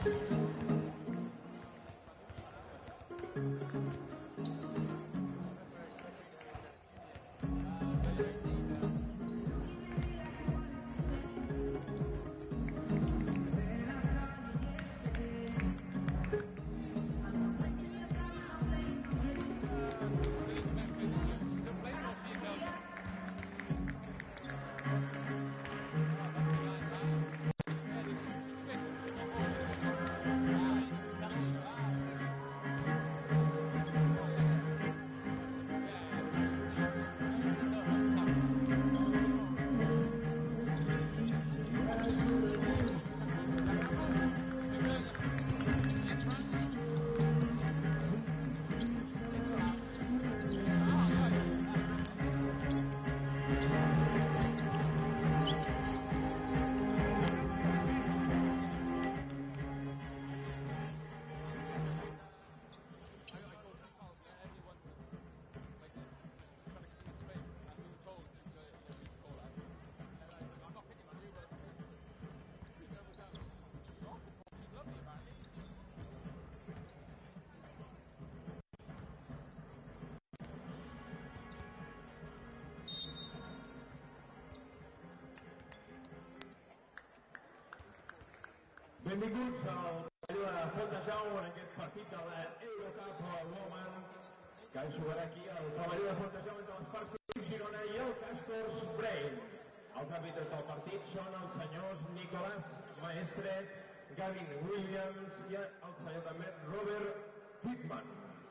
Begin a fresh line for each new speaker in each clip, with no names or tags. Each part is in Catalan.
Benvinguts al pavelló de Fontejau en aquest partit de l'Eurocup Women que es jugarà aquí al pavelló de Fontejau entre les parts de Girona i el Castors Brain. Els àrbitres del partit són els senyors Nicolás Maestre, Gavin Williams i el senyor també Robert Pittman.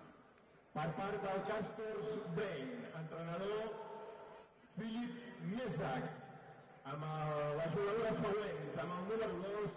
Per part del Castors Brain, entrenador Philip Mesdag, amb les jugadores següents, amb el número 2,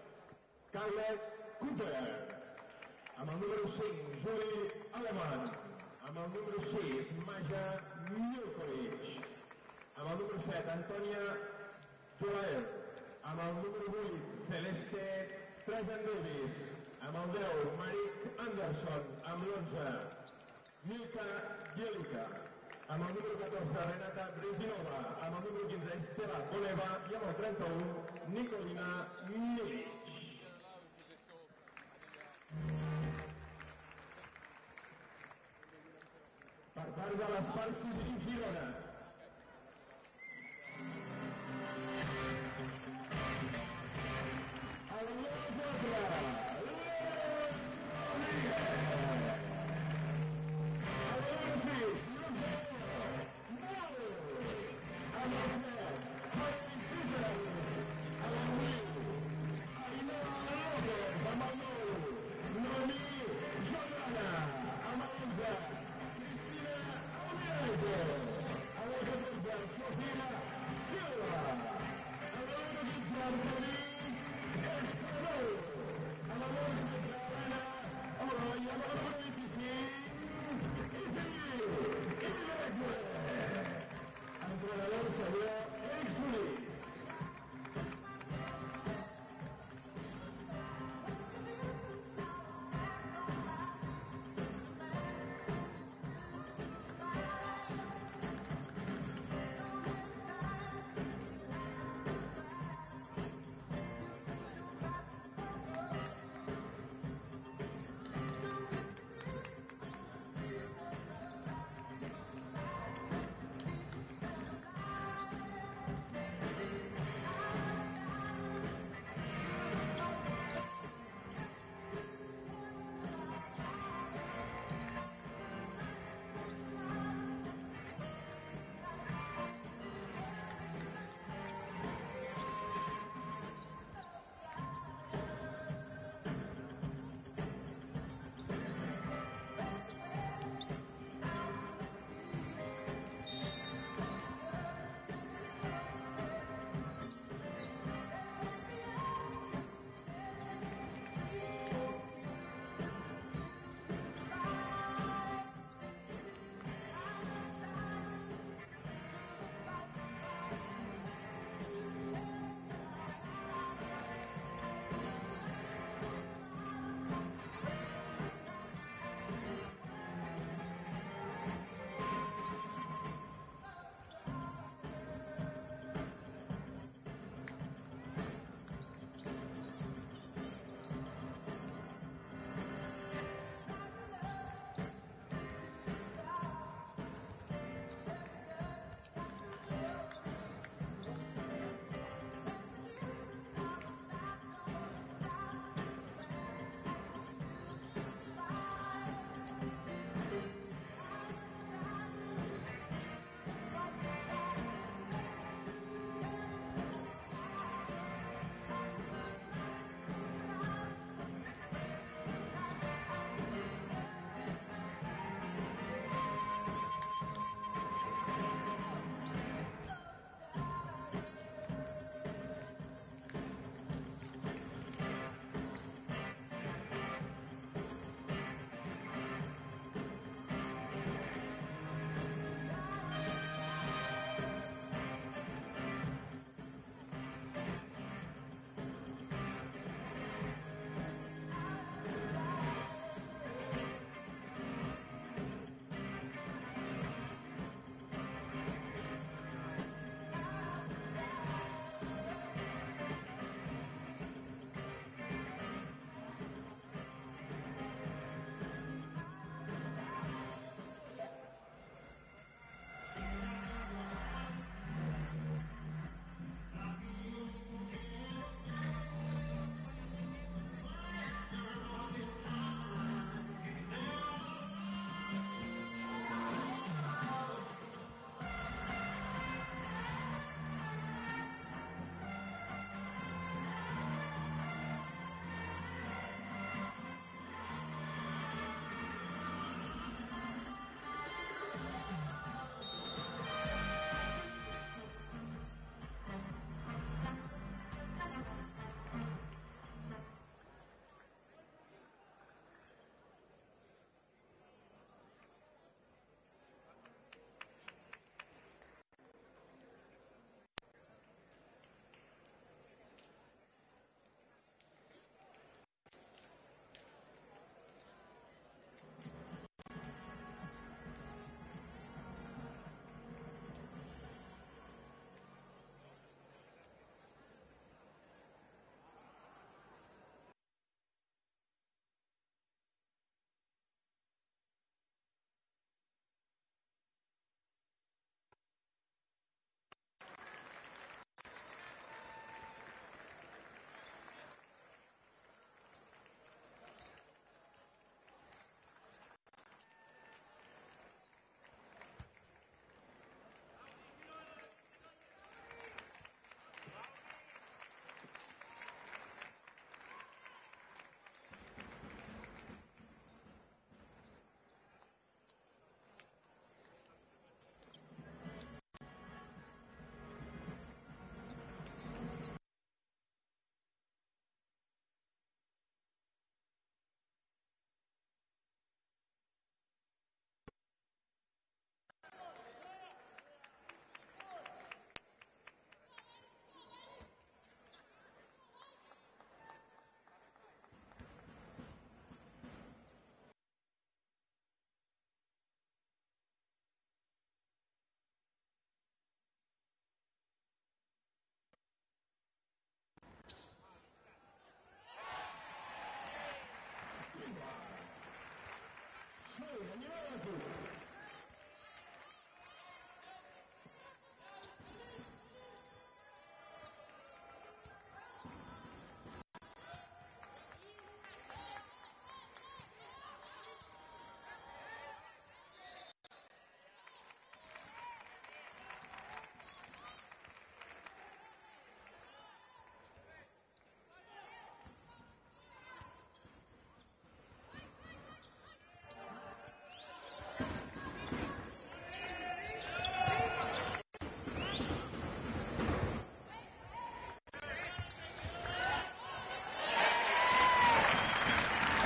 Carla Cooper, amb el número 5, Julie Aleman, amb el número 6, Maja Milkovic, amb el número 7, Antònia Tolaer, amb el número 8, Celeste Trajan Davis, amb el 10, Marik Anderson, amb l'11, Milka Gielica, amb el número 14, Renata Brezinova, amb el número 15, Estela Boleva i amb el 31, Nikolina Milic. Per part de l'Esparci i Girona. El número 4, Leon Rodríguez. El número 6, Mauro. Amb el 7, Javi Fíceres. Amb el 8, Ainhoa López. Amb el 9, Noemí Jordana. Amb el 11,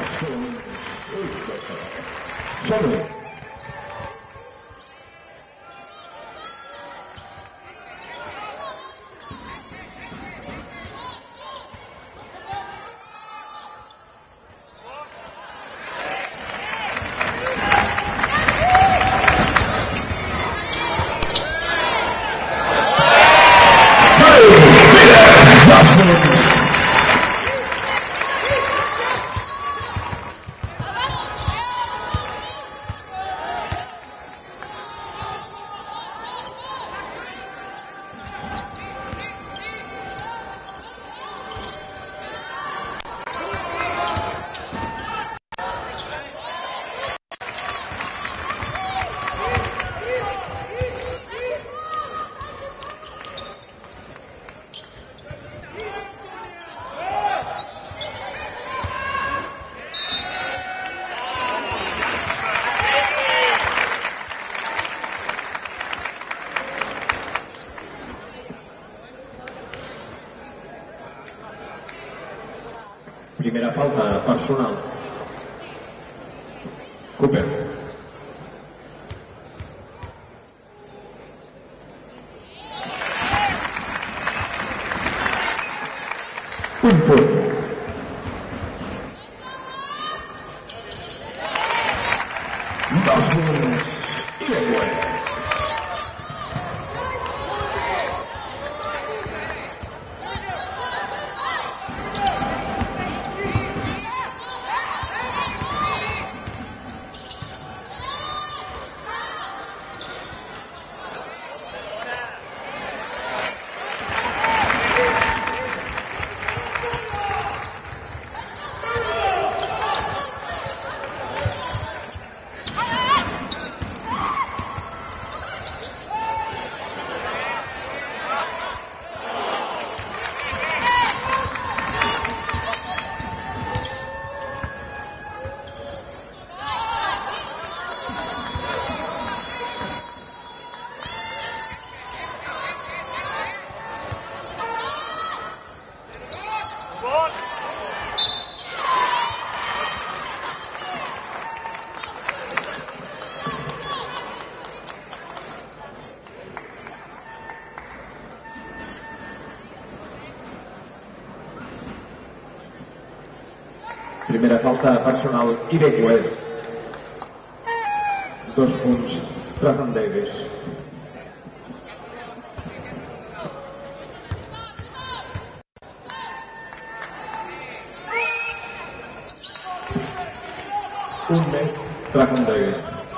Som-hi. Primera falta personal. Cooper. Un punt. Dos punts. I de guany. Primera falta personal i de Guel. 2 punts, Trafan Davis. Un més, Trafan Davis.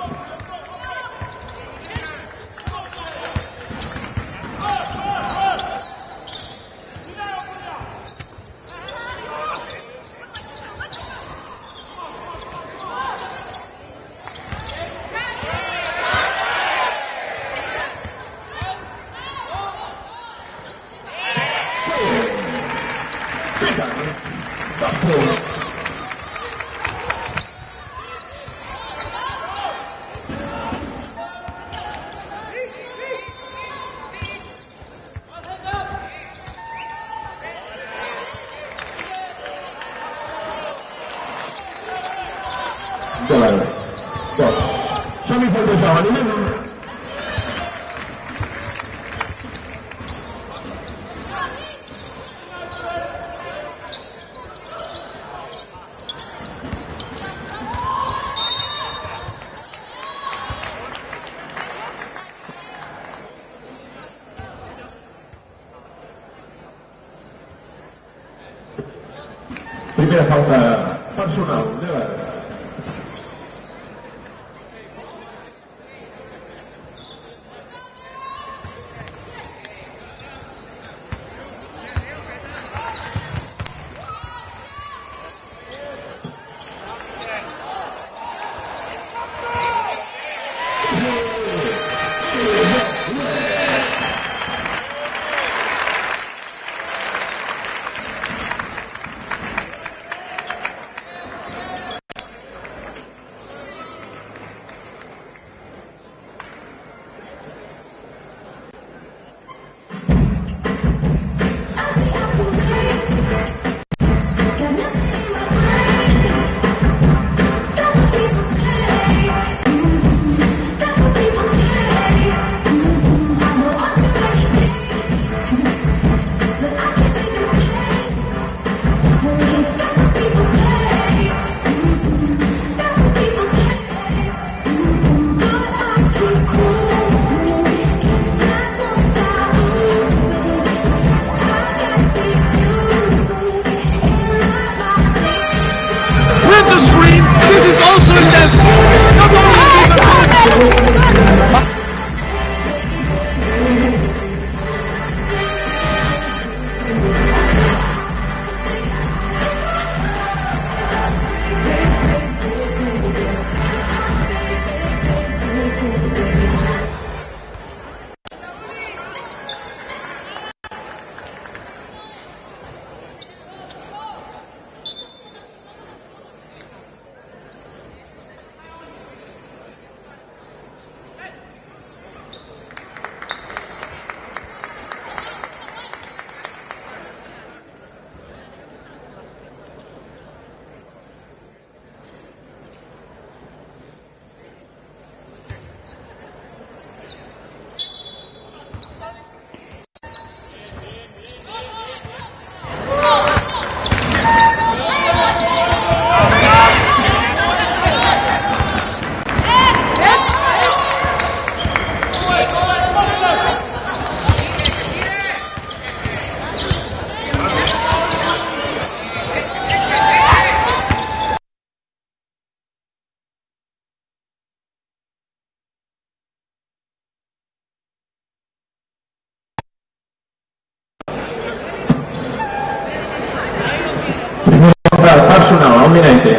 Dos. Som-hi per deixar l'animent. Primera falta personal de la... Personal, un minete.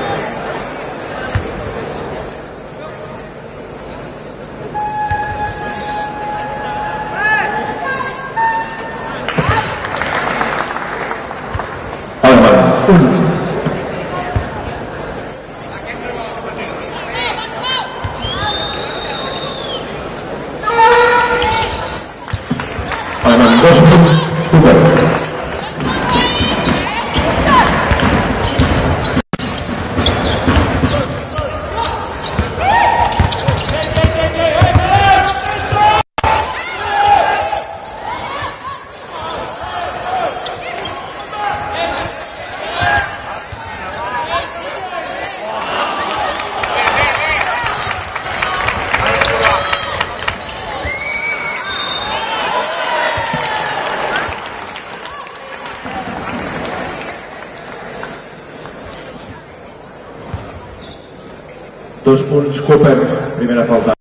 Dos punts, Cooper, primera falta.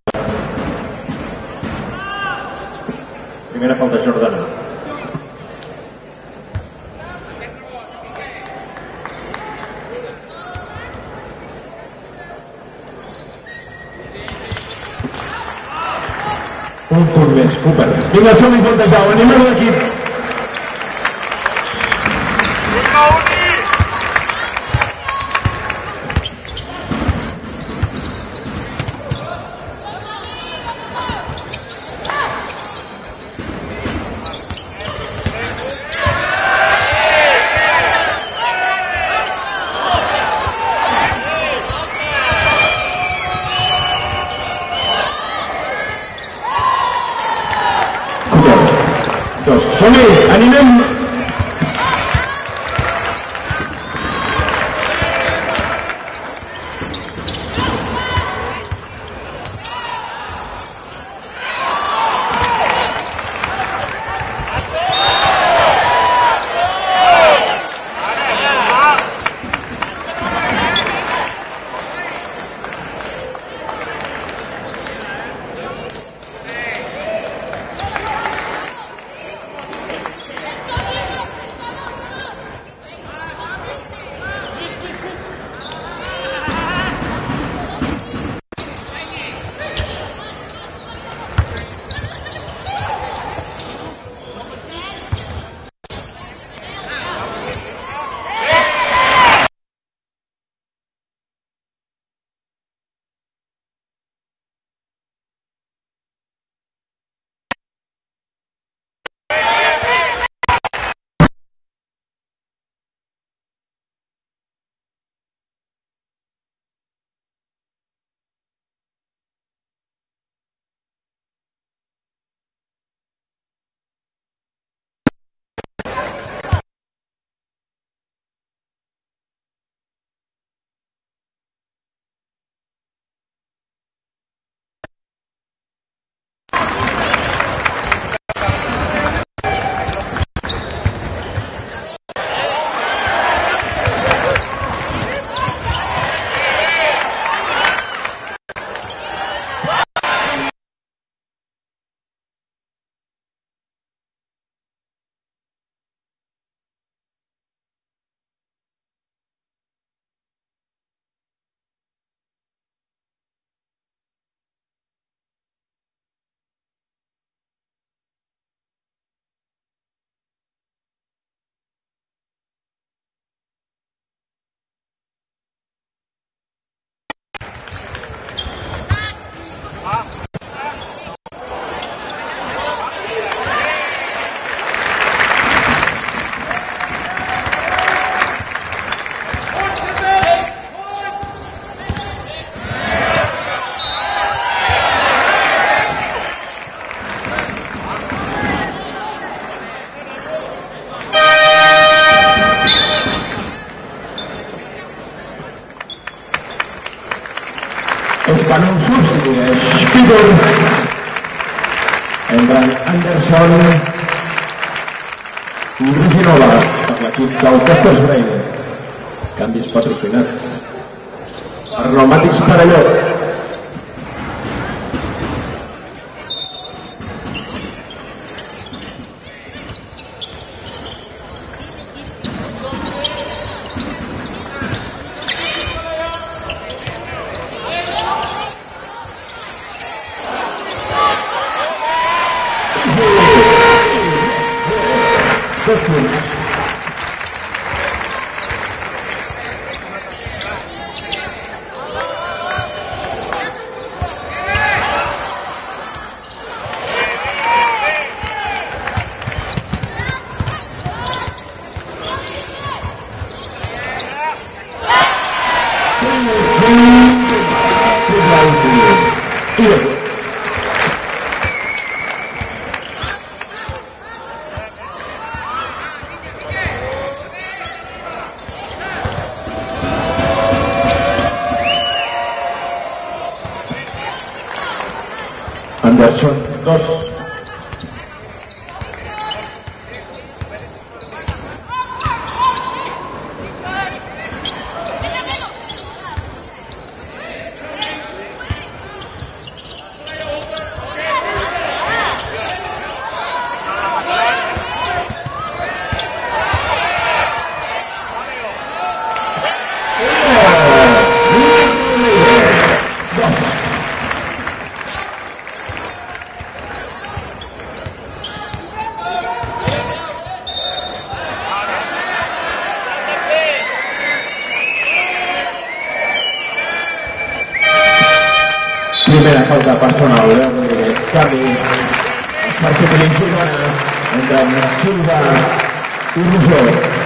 Primera falta, Jordana. Un punt més, Cooper. Vinga, som-hi, falta ja, animeu l'equip. Som-hi, animem! Banús substitueix Peters. Entren Anderson i Riginova per l'equip del Castors Brain. Canvis patrocinats per Pneumàtics Parelló. Anderson 2. Primera falta personal, canvi per substituir entre Silva i Rosó.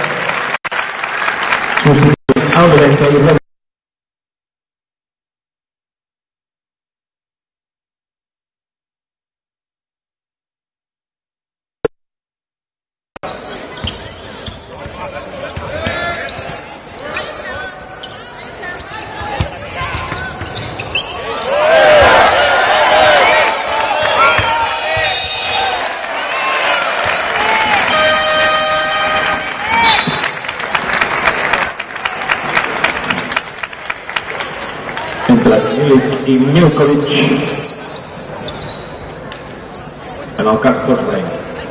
Substituir el 90 i Rosó. Entre Milik i Milkovic en el Castors Brain.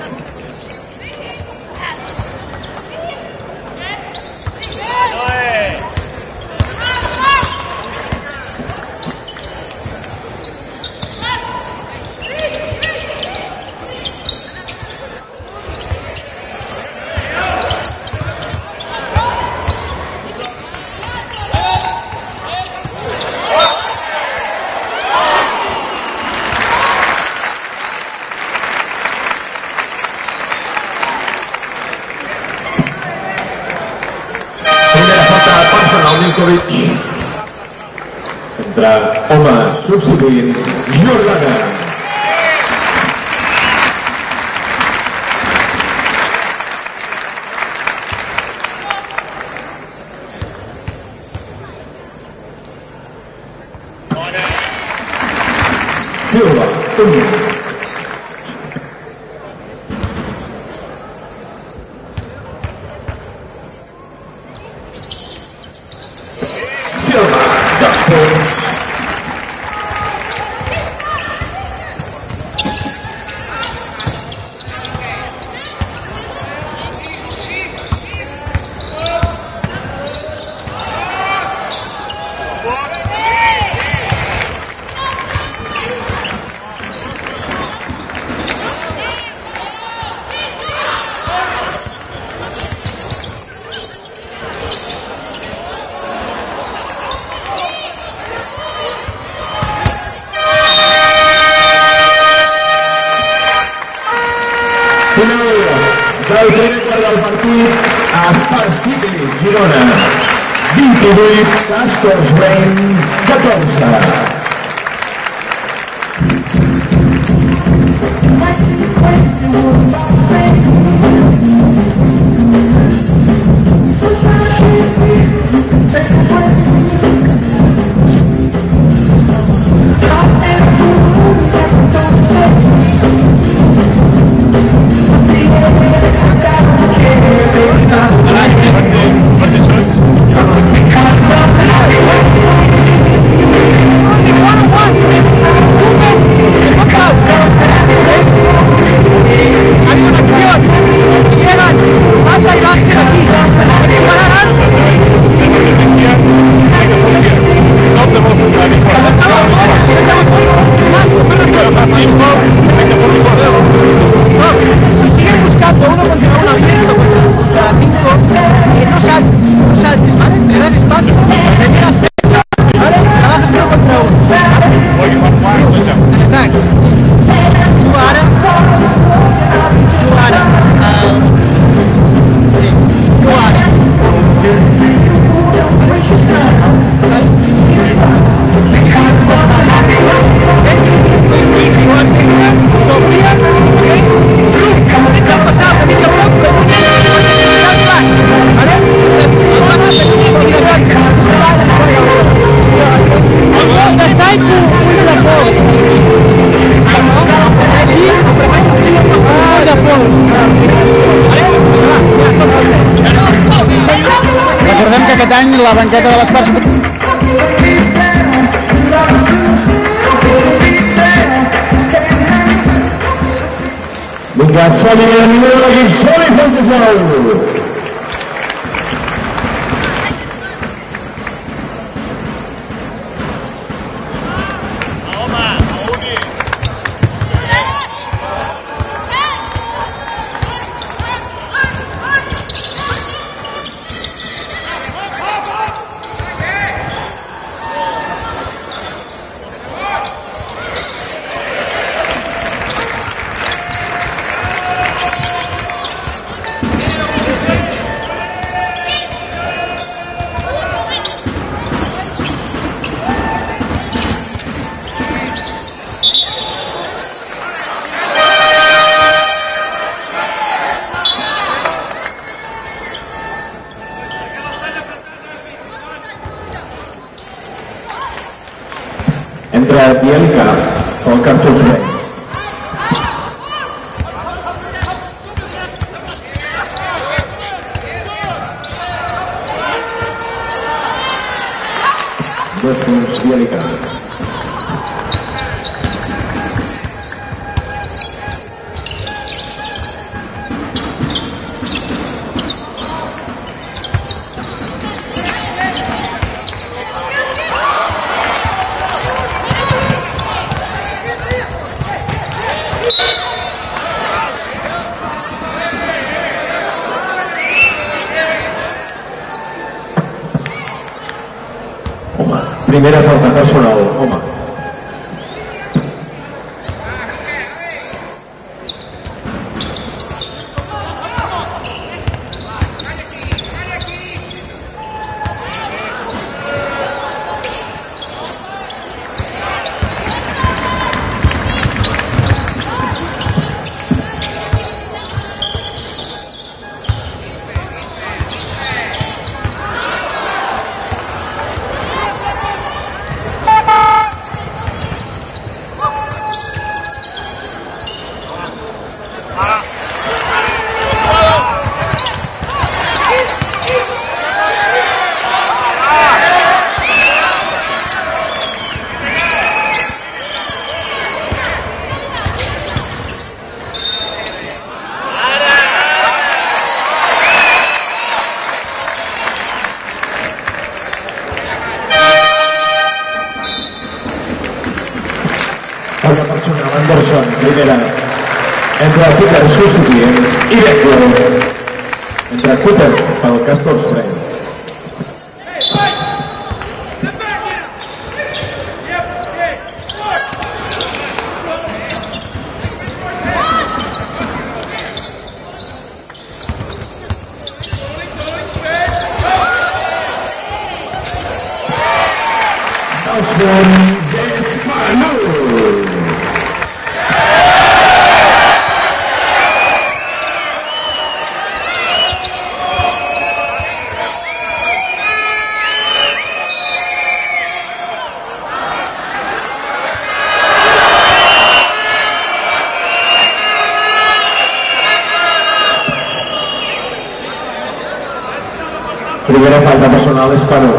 Milkovic entre home substituint Jordana. Silva, del primer quart del partit a Spark City, Girona. 28, Castors Brain, 14.
aquest any la banqueta de l'Esparça.
Vinga, som-hi, el número de l'equip, som-hi, Fontejau! Entra Bielka pel Cartus Brain. Dos punts Bielka. Primera falta personal, home. Falta personal, Anderson, primera. Entra Cooper, substituent, i Beckwood. Entra Cooper pel Castors Brain. Primera falta personal és Paro.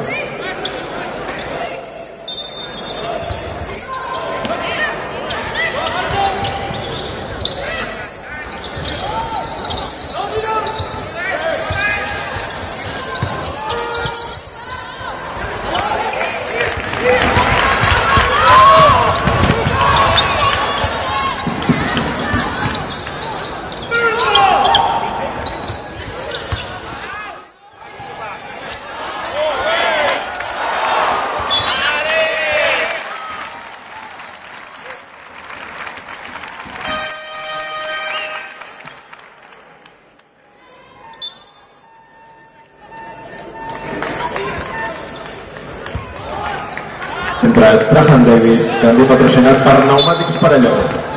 Entra Trajan Davis, també patrocinat per Pneumàtics Parelló.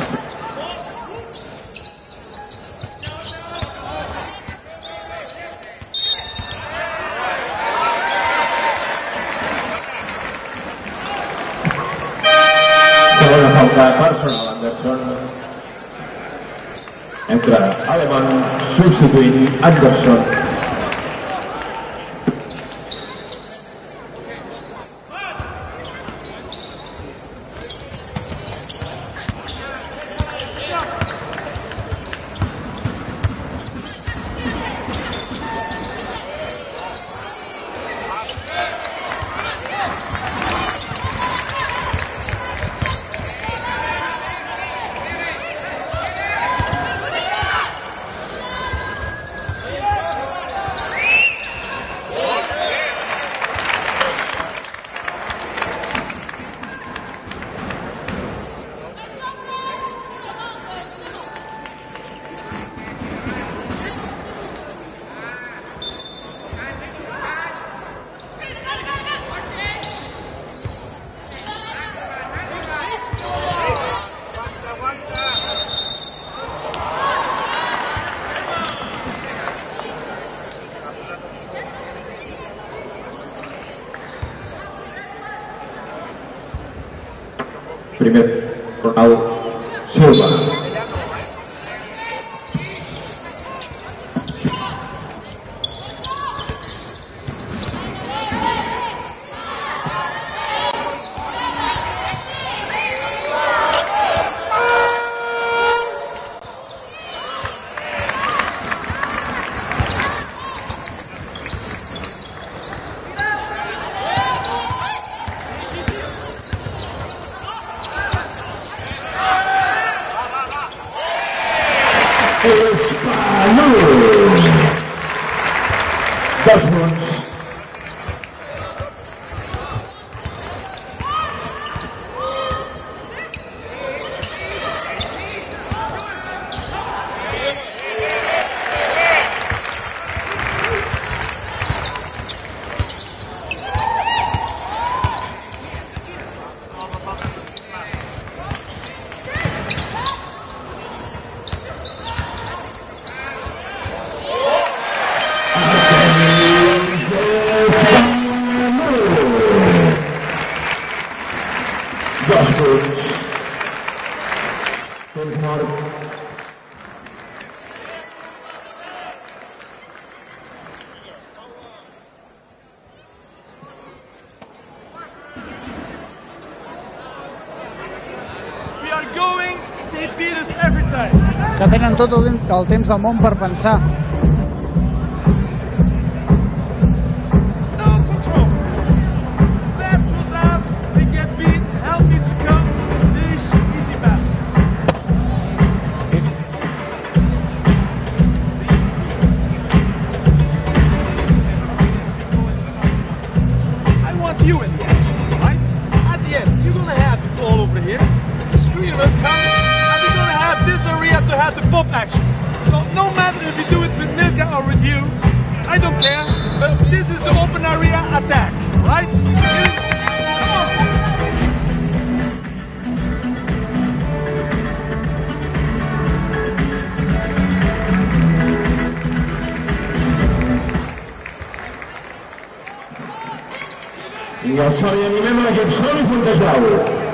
Segona falta personal, Anderson. Entra Alemany, substituint Anderson. Primer, Ronald Silva. Dos punts.
Que tenen tot el temps del món per pensar. I el sol i animem l'equip sol i Fontejau.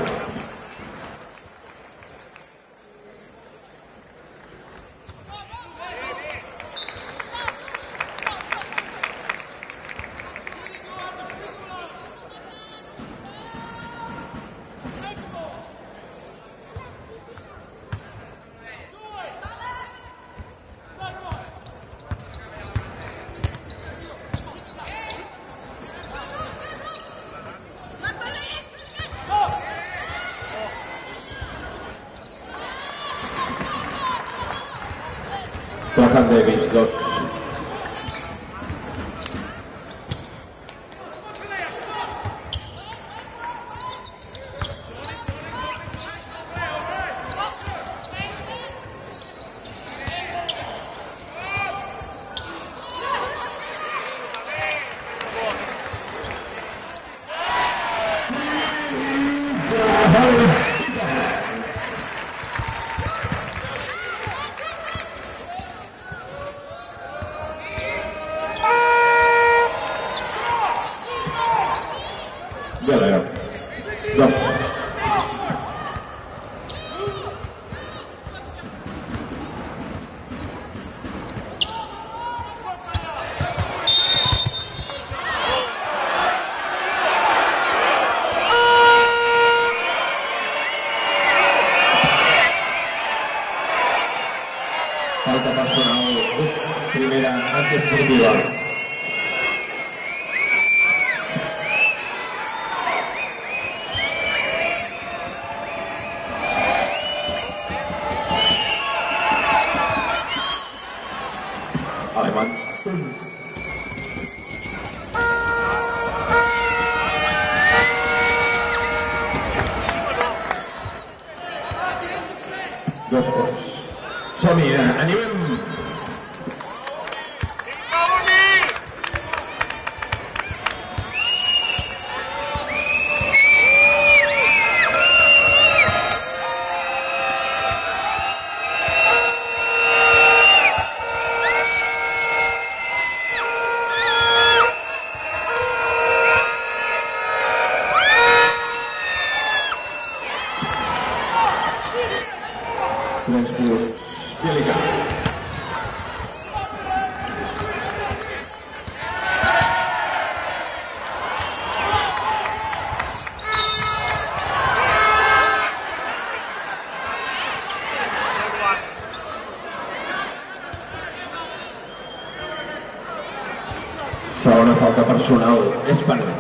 Placan Davis, 2. Falta personal, primera antiesportiva. Alemán. Dos punts. Som-hi, animem!
Flensburg, Gilligan. Segona falta personal, és penal.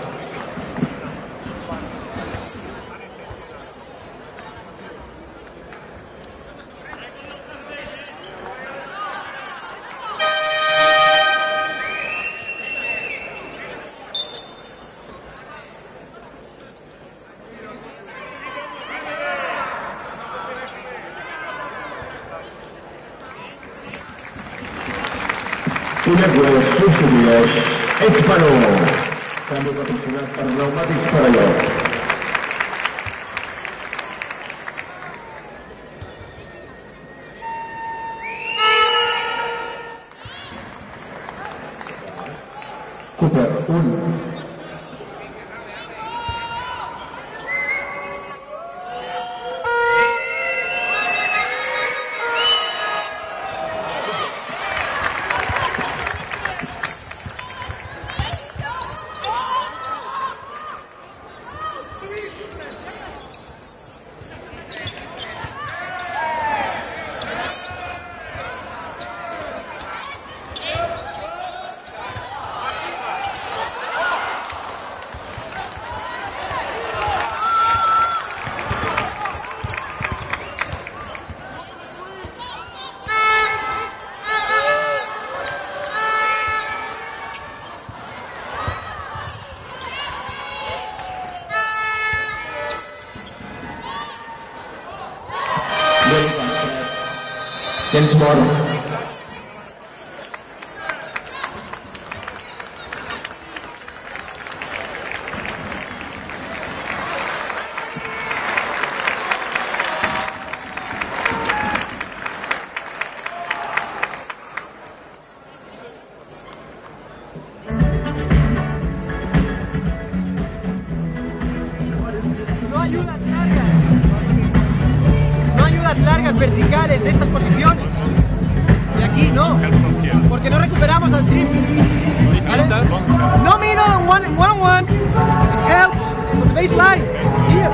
I després substitueix Espano. Canvi patrocinat per Pneumàtics Perelló. Cooper, 1. Temps mort.
Largas verticales de estas posiciones y aquí no, porque no recuperamos al triple, ¿vale? No middle on one, it helps on the baseline, here,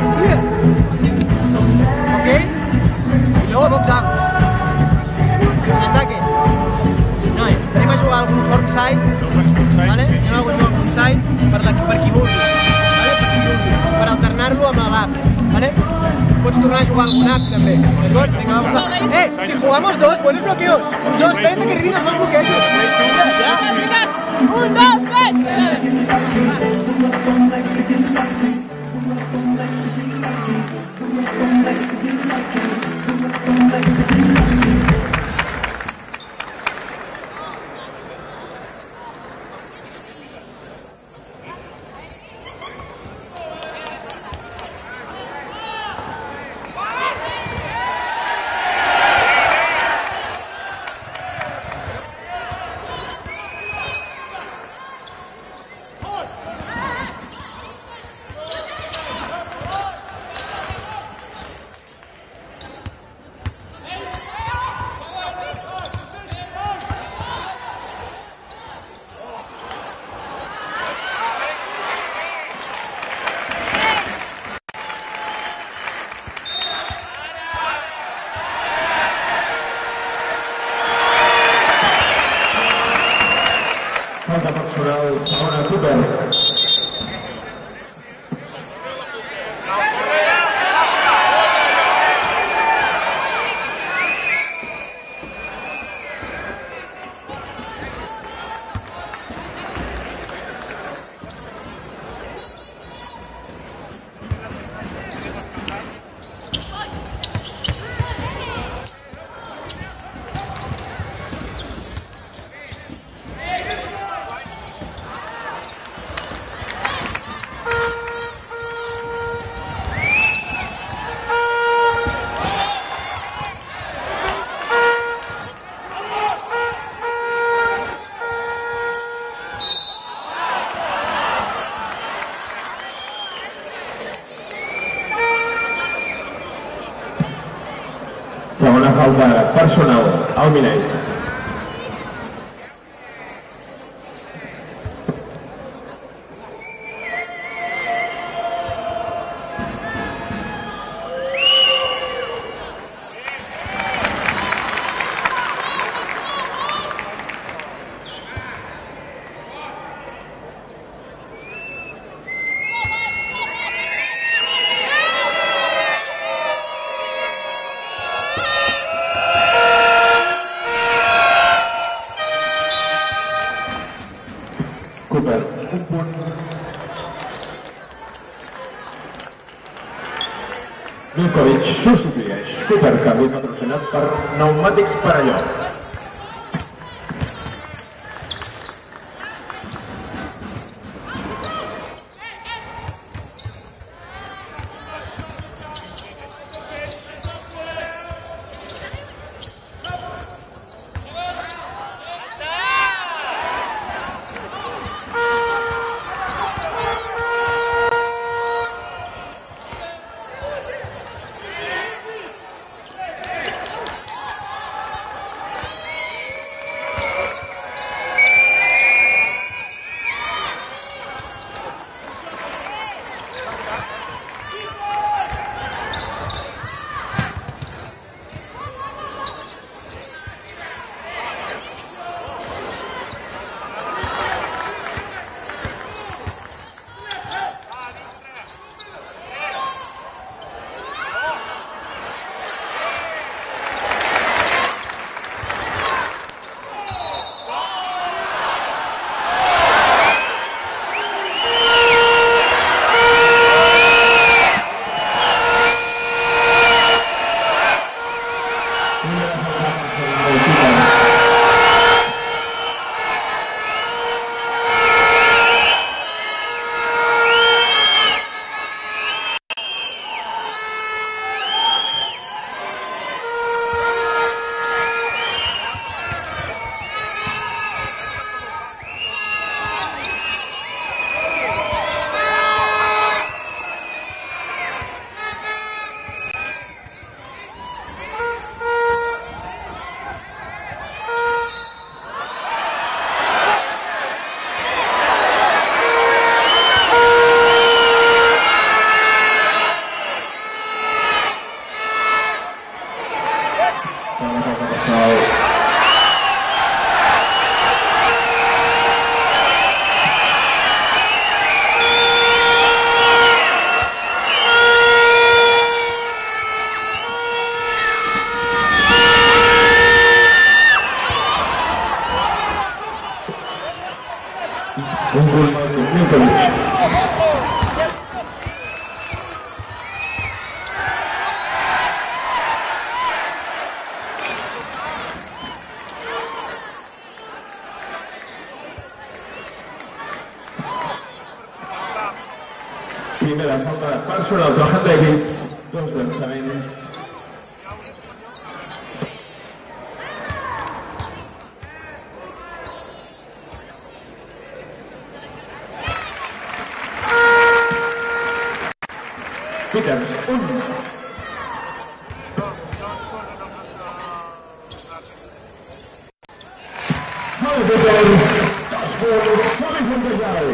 ok, y luego box out, en ataque, no, anem a jugar algun frontside, ¿vale? Anem a jugar algun side per qui vulgui, ¿vale? Per alternar-lo amb la lap, ¿vale? Pots tornar a jugar algun app també. Venga, vamos a... si jugamos dos, buenos bloqueos. No, espérate que Rivino dos bloqueos. Ya, chicas. 1, 2, 3.
Falta personal, segona Cooper. Segona falta personal al Minell. Cooper, un punt. Milkovic substitueix. Cooper, canvi patrocinat per Pneumàtics Parelló. Un gol de Milkovic. Primera falta personal de Johan Davis, dos llançaments. Peters, un. Peters, dos gols, som i Fontejau.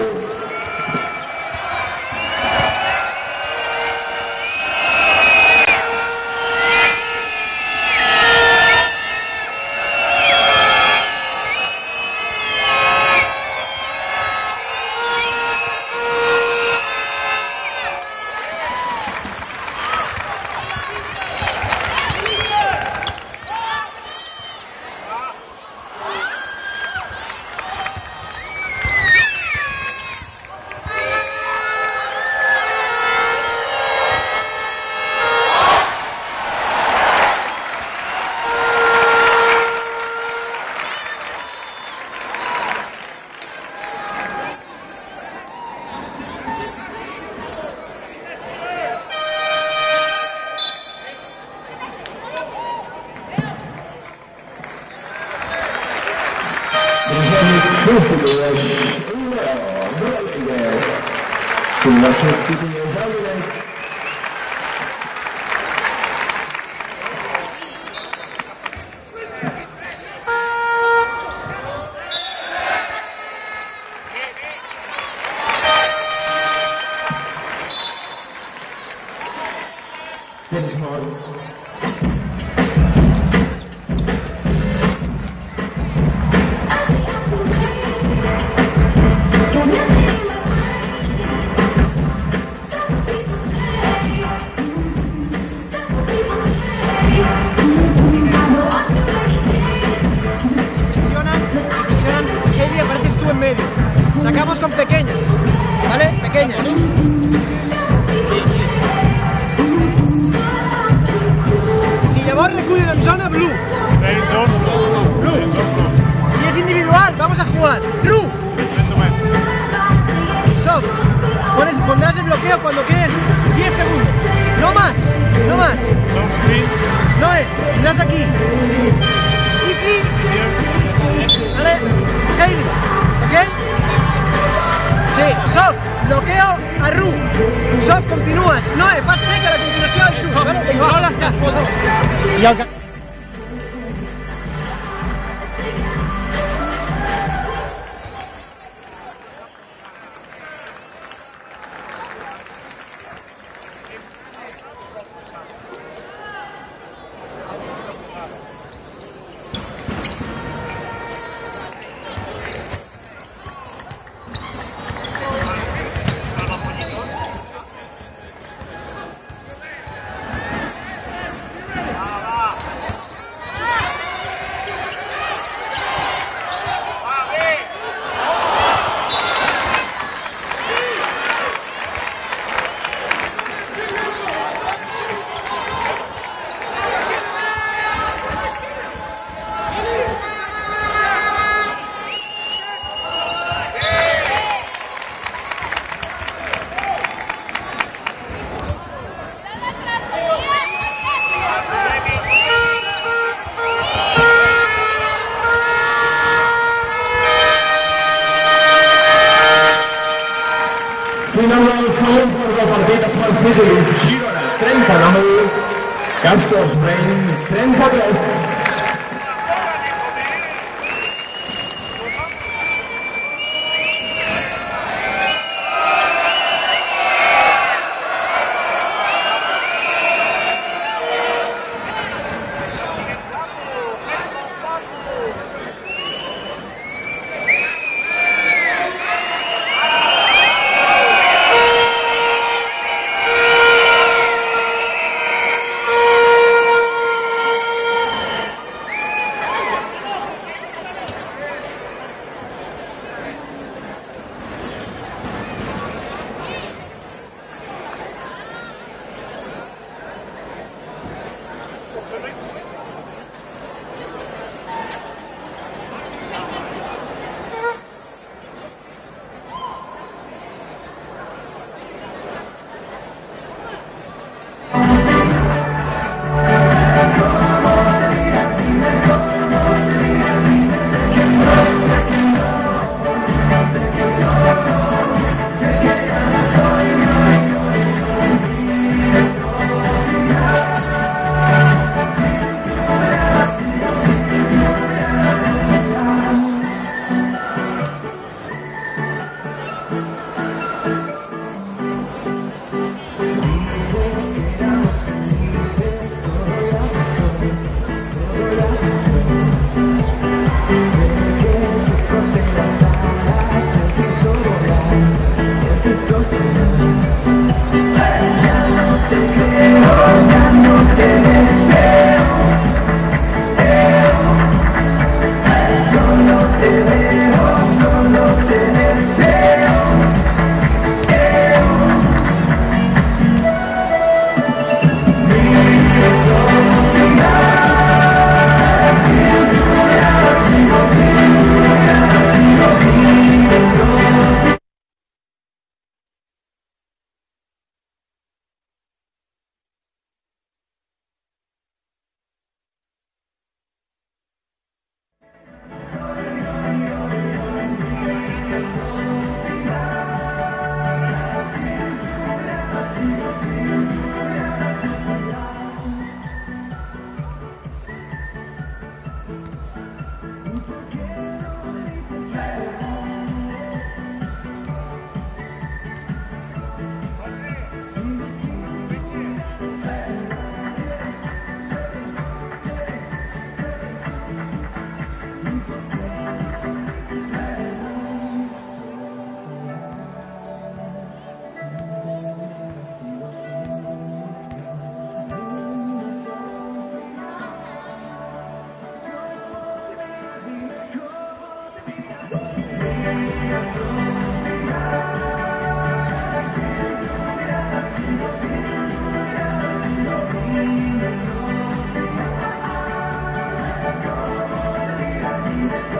pondrás el bloqueo cuando queden 10 segundos. No más, no más. Noé, vendrás aquí. Easy. Vale, Hailey, ¿ok? Sí, soft, bloqueo a Ru. Soft, continúas. Noé, fas seca la continuació del sud, vale? I va, està. I el que...
Final del segon quart del partit, Smart City, Girona, 39, Castors Brain, 33.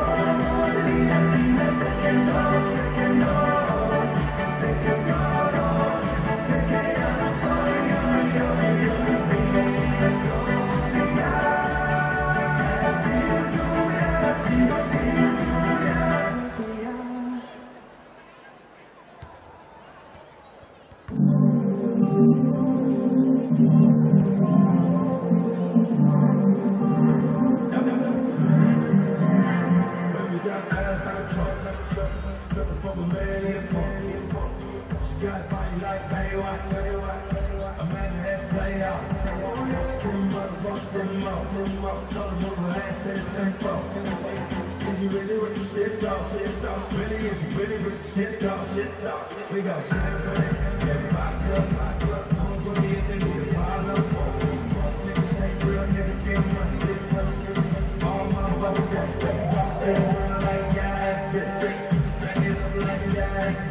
Sé que solo
We got shit get back up, on for me, and then we pile up. Take real niggas, get money, all my bubble that drop it around like gas, back it up like gas,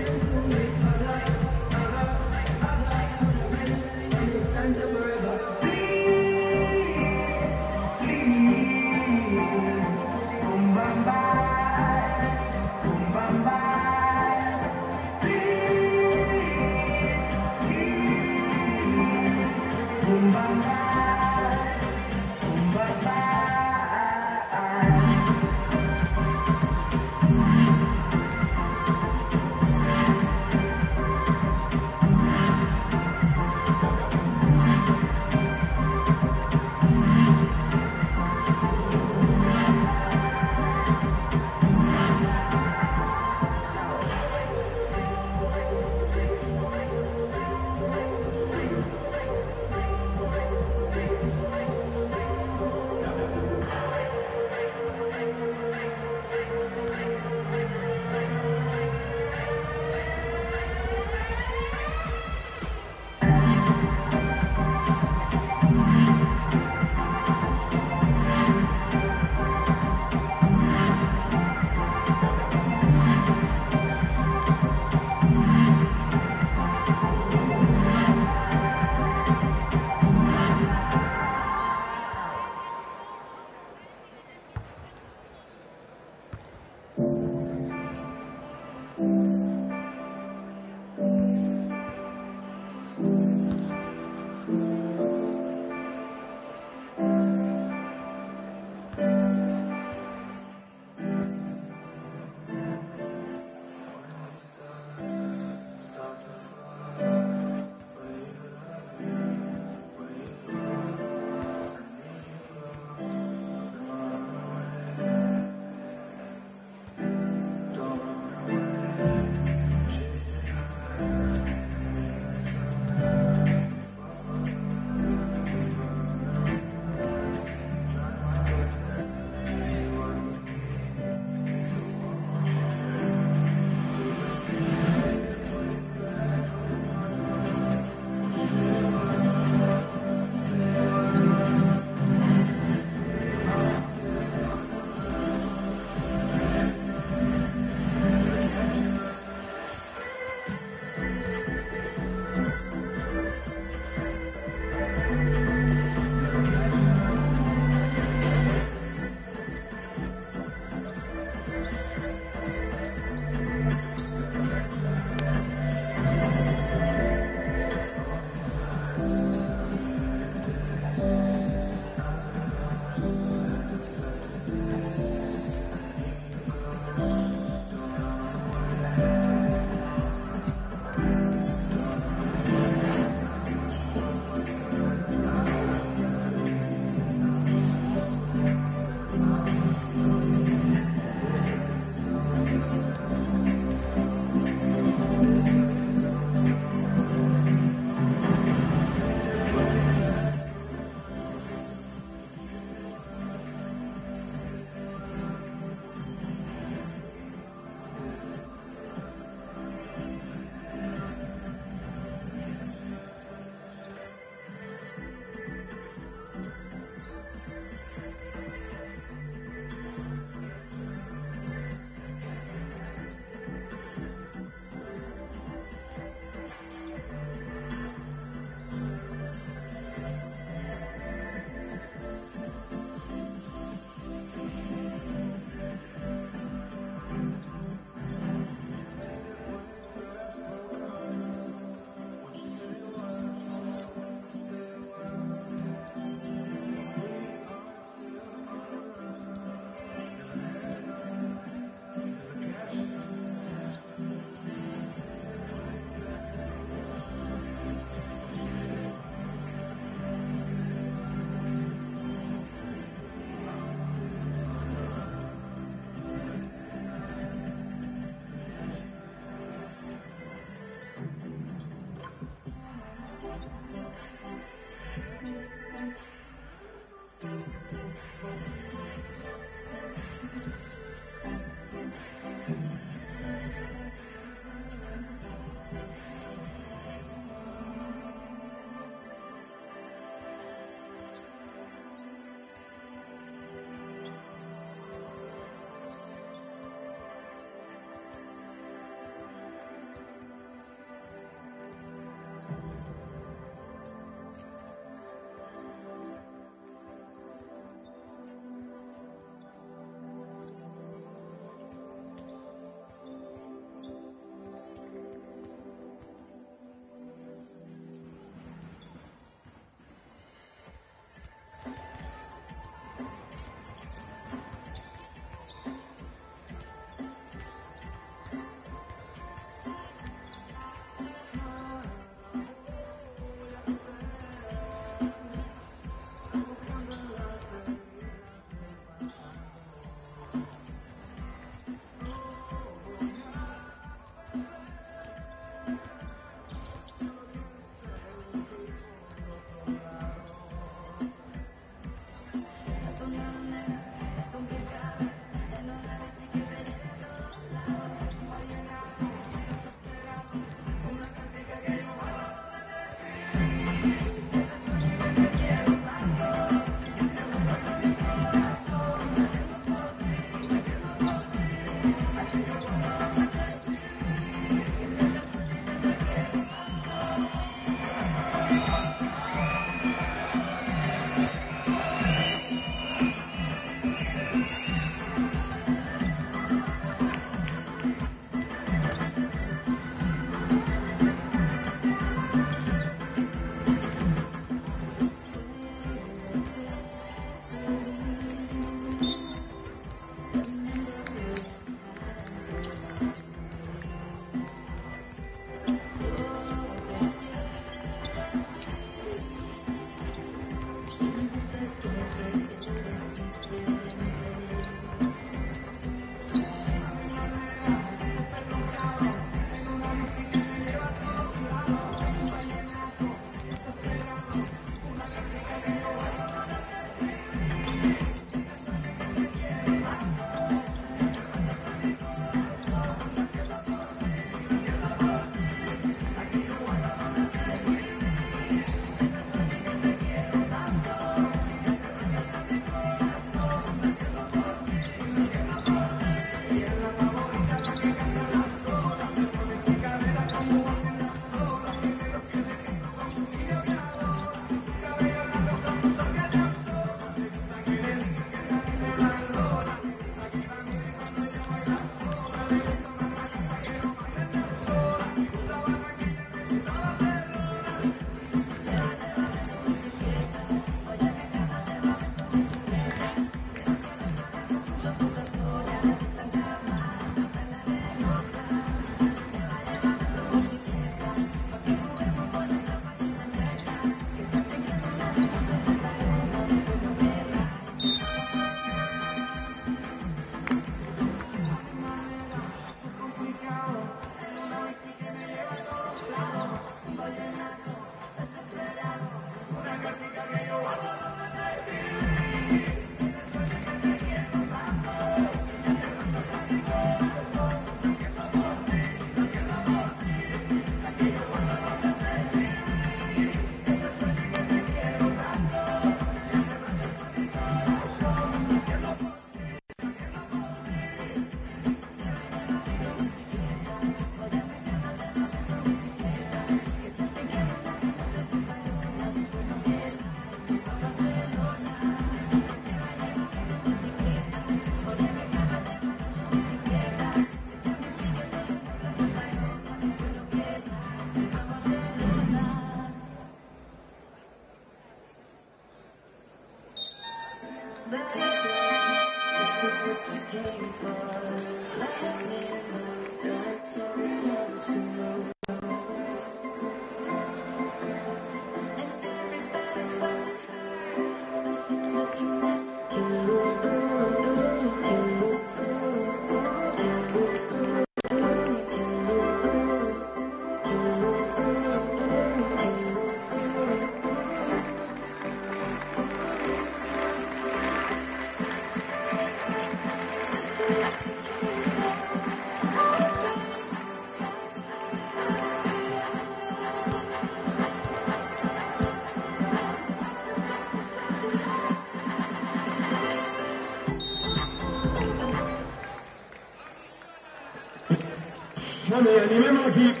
Som-hi, animem l'equip.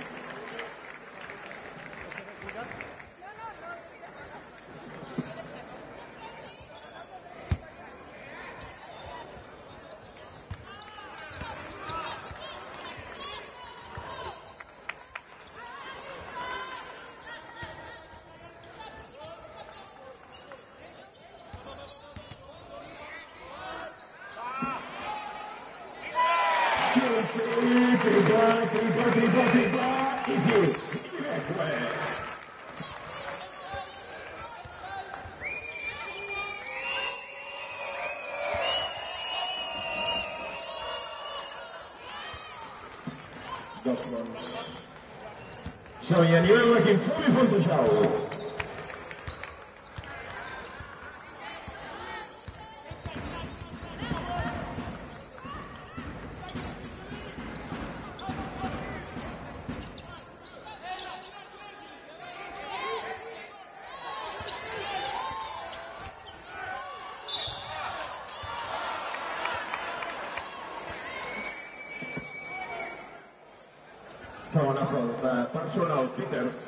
Tripla, i diu, dos bons. Som-hi, animem l'equip, som-hi, Fontejau. Segona falta personal, Peters.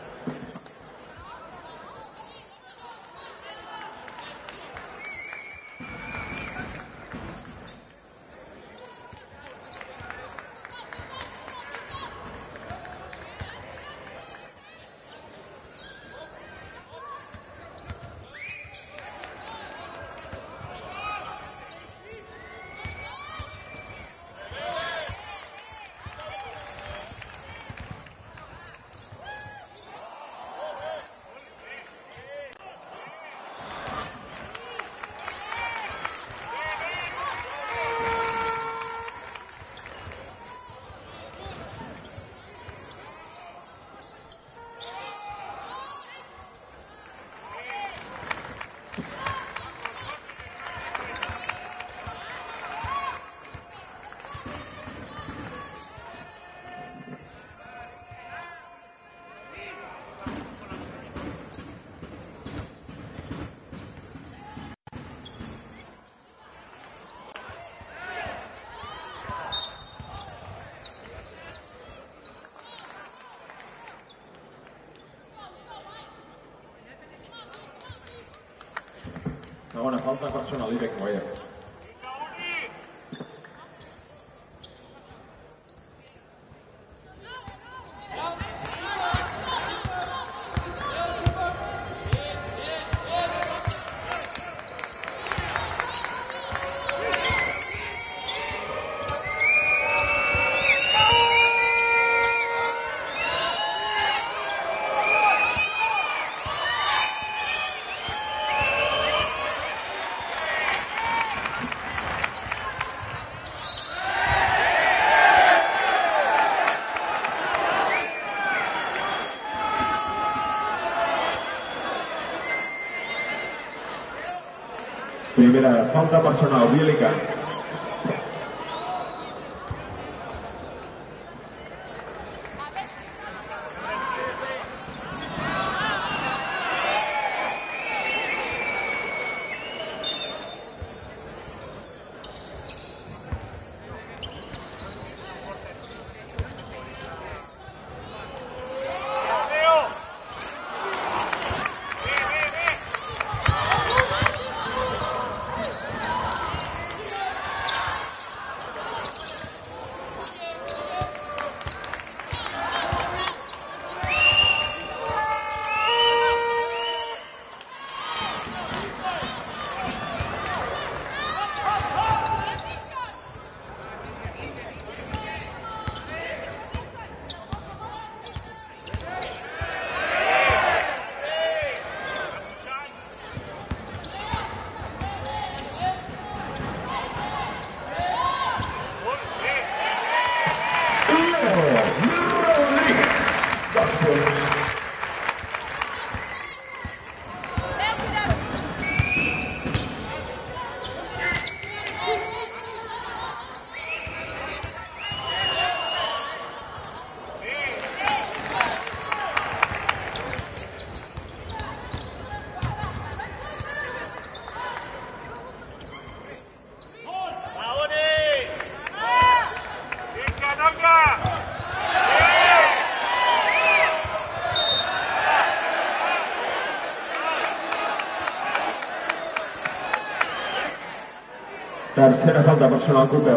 Segona falta personal, Irek Moyer. Primera falta personal, Bielica. Tercera falta personal, Cooper.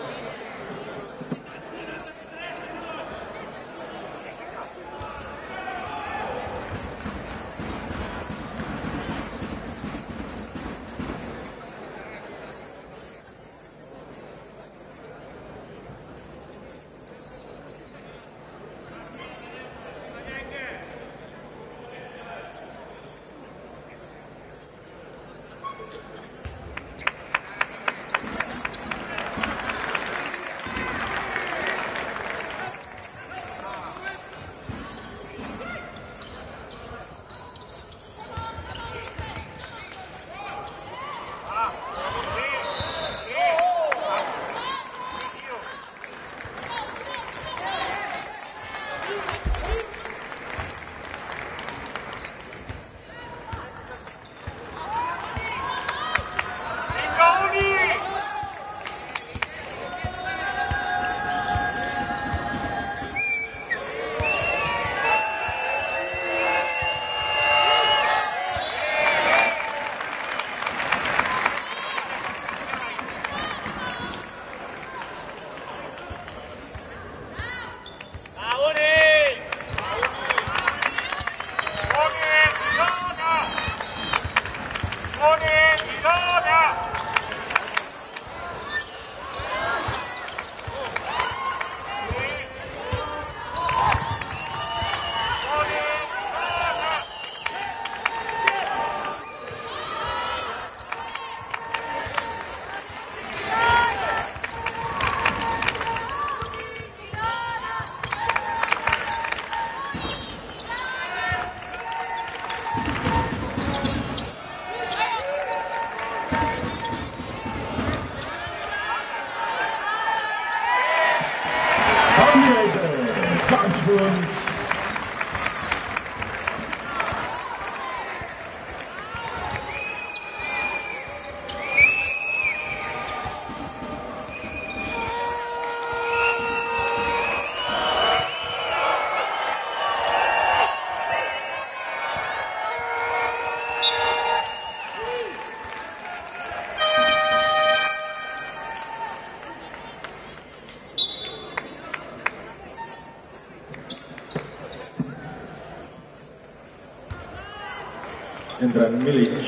Entren Milic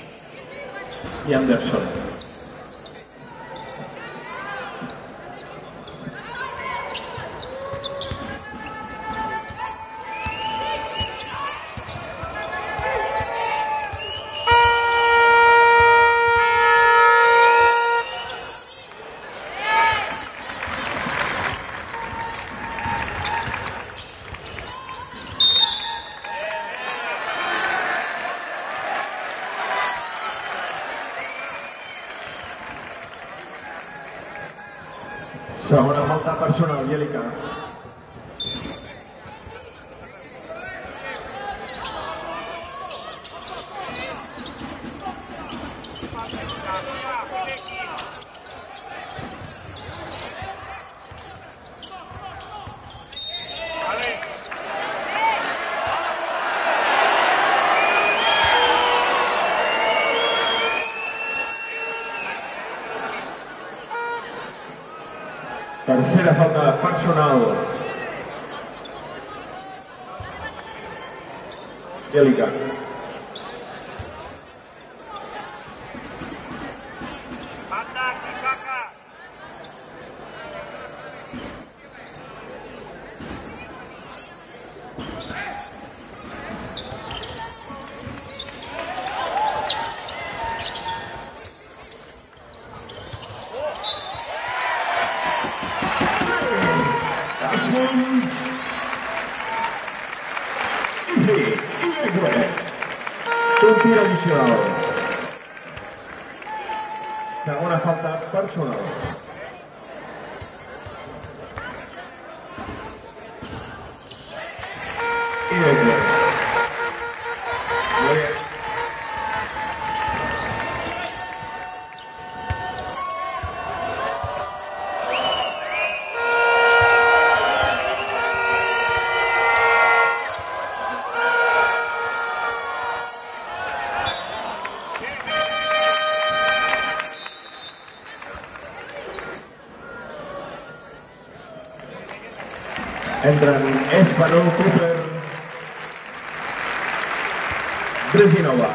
i Anderson. Segona falta personal, Bielica. Tercera falta personal. Bielica. Un tir addicional. Segona falta personal. I doble. Entren Espanol, Cooper, Brezhinova.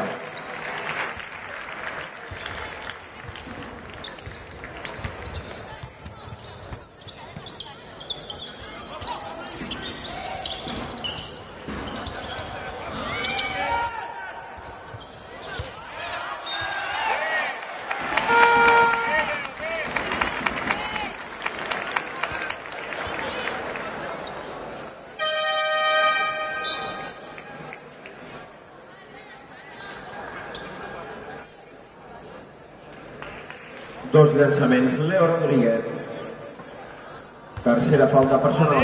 Dos llançaments, Leo Rodríguez. Tercera falta personal.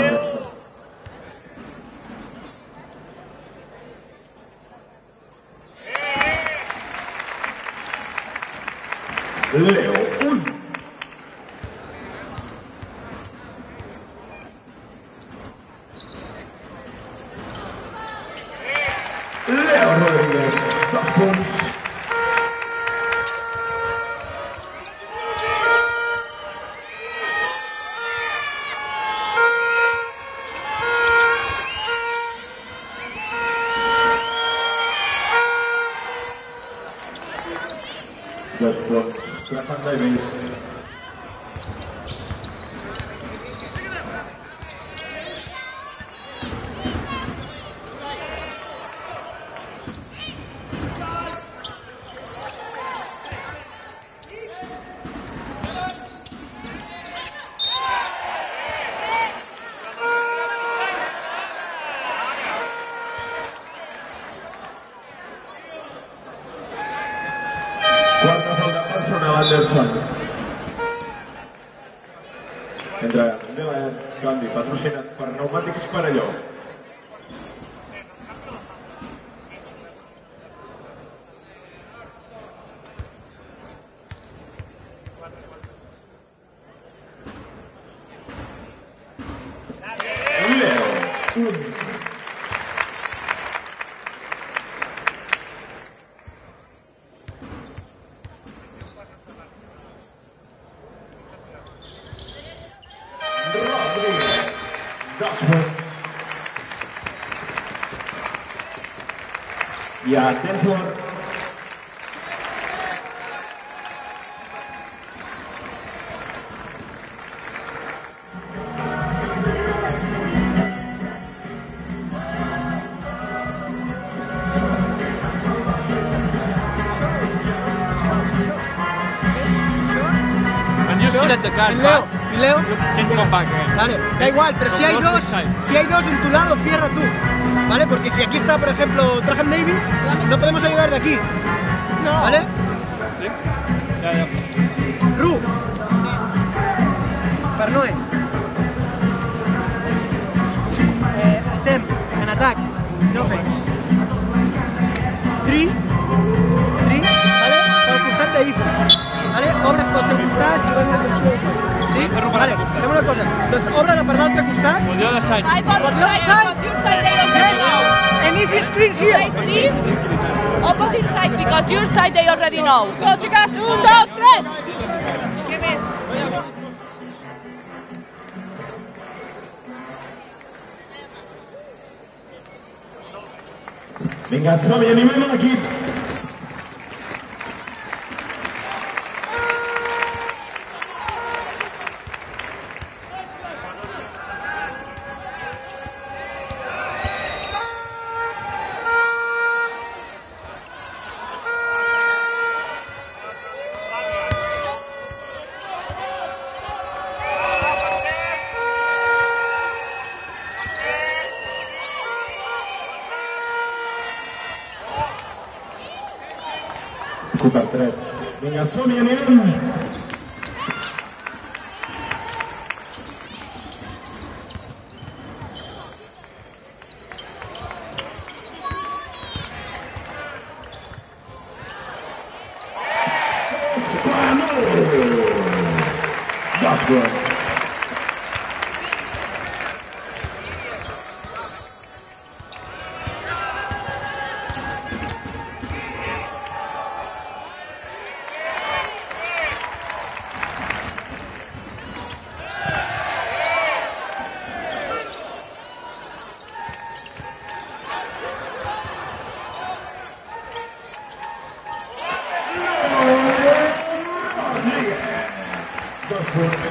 Leo, un. Leo Rodríguez, 2 punts. Dos punts, Stefan Davis. Quarta falta personal, Anderson. Entra Miller Candy, patrocinat per Pneumàtics Parelló. Leo, un. Rodríguez, 2 punts. I a Tensor.
When you see that the guard pass,
Y Leo,
you can come back again.
vale, da igual, pero si hay dos en tu lado, cierra tú, ¿vale? Porque si aquí está, por ejemplo, Trajan Davis, no podemos ayudar de aquí, ¿vale?
Sí? Ya, ya.
Ru, Pernoe, estem en atac, en offense. 3, ¿vale? Pel costat d'Ifa, ¿vale? Obres pel seu costat i vas al seu. Sí? Vale, fem una cosa. Doncs obre per l'altre costat.
On the other side.
I bought
On
the
the other
side,
side?
but your side they already know.
And if you screen here.
Right, please. Opposite side, because your side they already know. So, chicas, 1, 2, 3. ¿Qué ves?
Vinga, som-hi, animem l'equip. Cooper 3. Vinga, som-hi, anem! That's good. punts.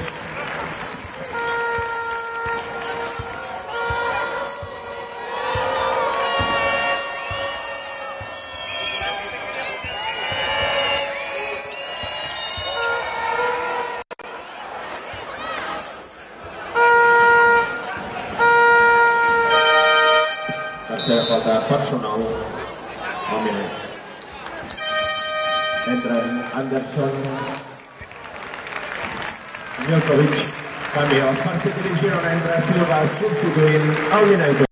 Tercera falta personal. Un minut. Entra Anderson. Milkovic. Canvi a l'Espart City de Girona. Entra Silva substituint el United.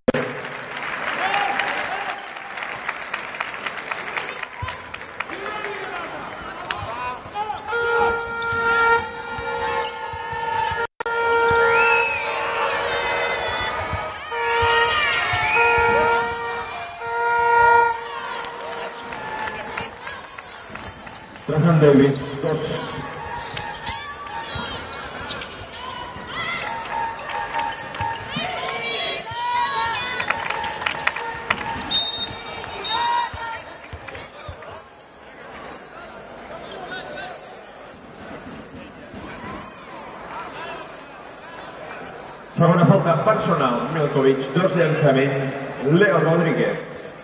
Trajan Davis, 2. Segona falta personal, Milkovic, 2 llançaments, Leo Rodríguez.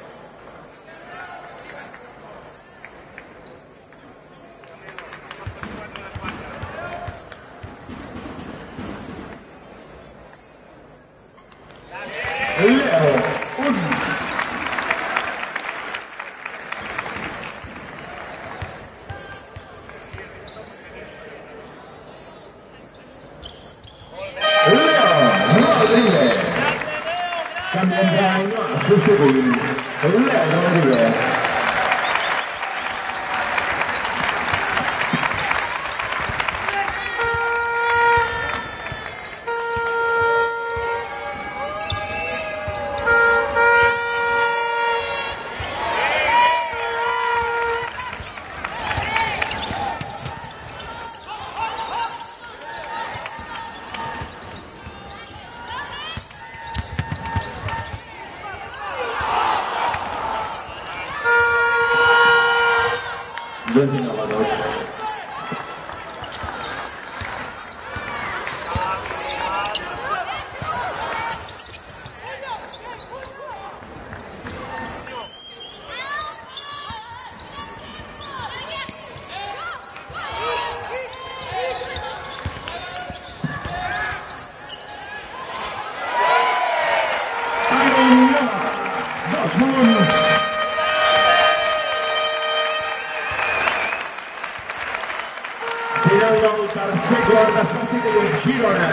Leo, 1. Rodríguez. Canviem d'any, substituint Leo Rodríguez. Dos innovadors. Dos punts. Final del tercer quart d'Espart City de Girona,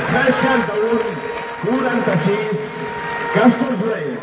61-46, Castors Brain.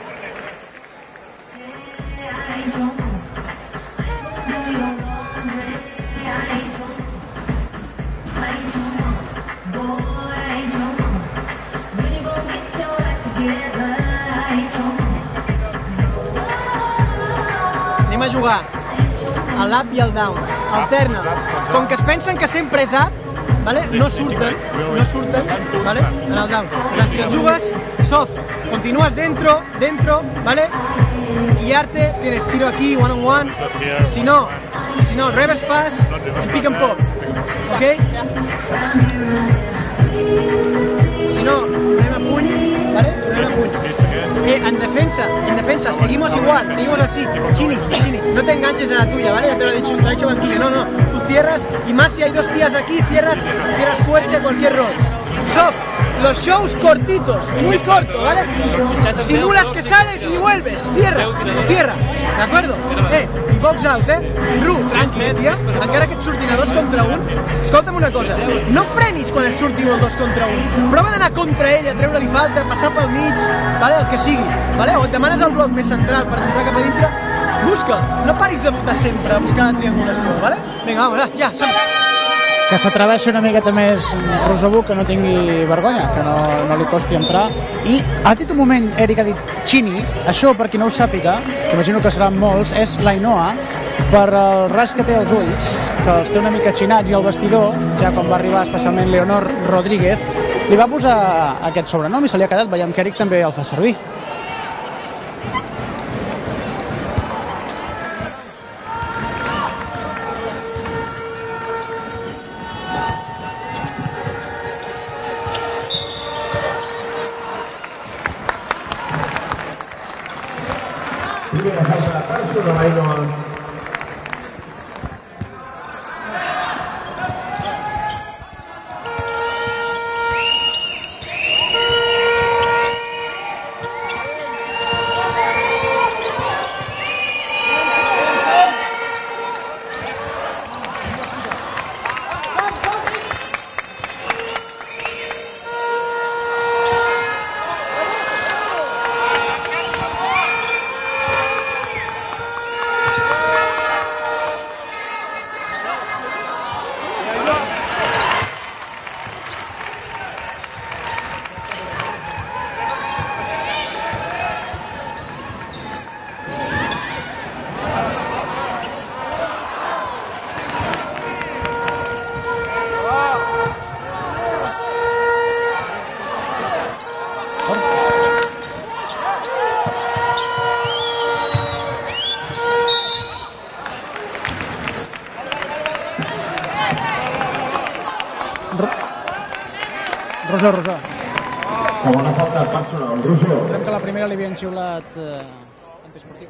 Anem a jugar a l'up i el down, alterna'ls. Com que es pensen que sempre és up, ¿vale? No surten, ¿vale? En el down. Si et jugues soft, continúas dentro, ¿vale? Y arte, tienes tiro aquí, one on one. Si no, reverse pass y pick and pop, ¿ok? Si no, anem a puny, ¿vale? Anem a puny. En defensa, seguimos igual, seguimos así. Chini, no te enganches en la tuya, ¿vale? Ya te lo he dicho, banquillo. No, tú cierras, y más si hay dos tías aquí, cierras fuerte cualquier rol. Soft, los shows cortitos, muy corto, ¿vale? Simulas que sales y vuelves, cierra, ¿de acuerdo? I box out, Ru, tranquil, tia, encara que et surtin a 2 contra 1, escolta'm una cosa, no frenis quan et surti el 2 contra 1, prova d'anar contra ell, a treure-li falta, passar pel mig, vale? El que sigui, vale? O et demanes el bloc més central per entrar cap a dintre, busca, no paris de votar sempre a buscar la triangulació, vale? Vinga, vamos, ja,
que s'atreveixi una miqueta més Rosabu, que no tingui vergonya, que no li costi entrar. I ha dit un moment, Eric ha dit Chini, això per qui no ho sàpiga, que imagino que seran molts, és l'Ainoa, per el ras que té als ulls, que els té una mica xinats, i el vestidor, ja quan va arribar especialment Leonor Rodríguez, li va posar aquest sobrenom i se li ha quedat, veiem que Eric també el fa servir.
personal on.
Rosó.
Segona falta personal, Rosó.
Crec que la primera li havien xiulat antiesportiu.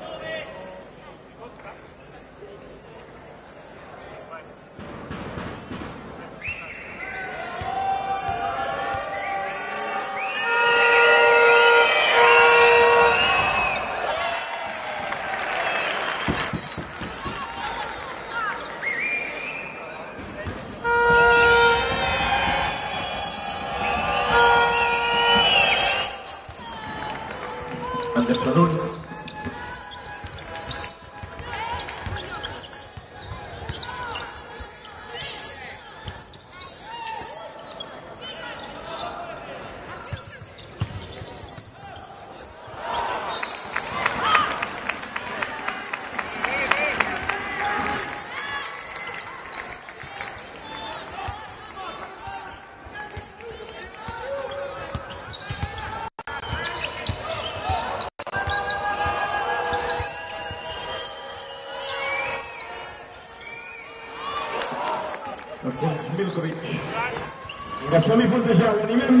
Anderson 1. Els punts Milkovic. I som-hi puntejant, animem.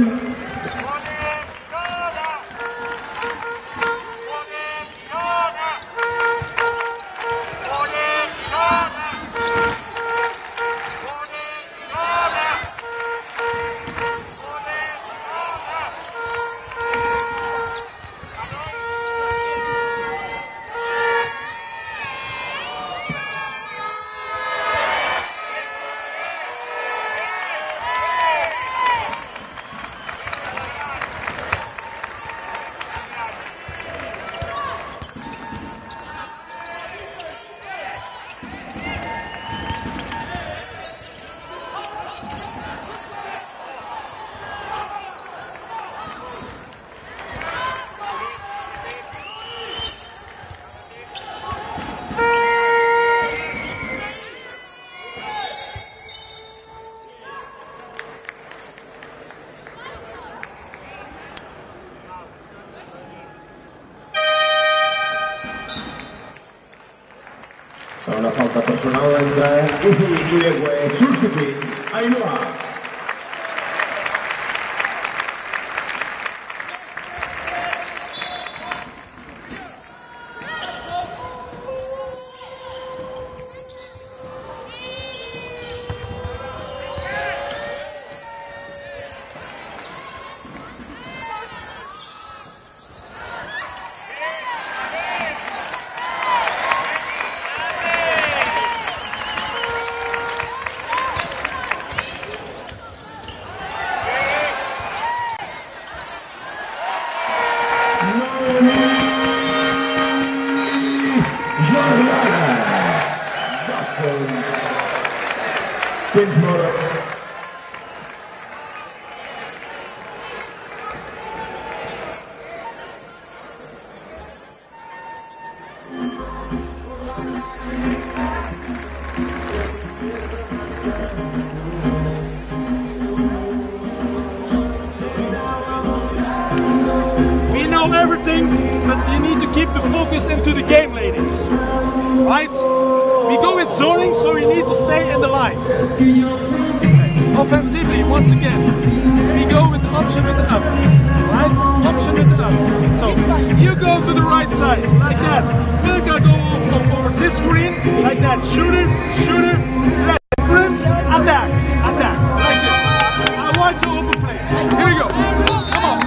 Una falta personal entre Izi i Legue, substituint Ainhoa.
We know everything, but you need to keep the focus into the game, ladies. Right? We go with zoning, so we need to stay in the line. Offensively, once again, we go with the option with the up. Right? Option with it up. So you go to the right side, like that. Milka go over this screen, like that. Shooter, select sprint, attack, like this. I want you open players. Here we go. Come on.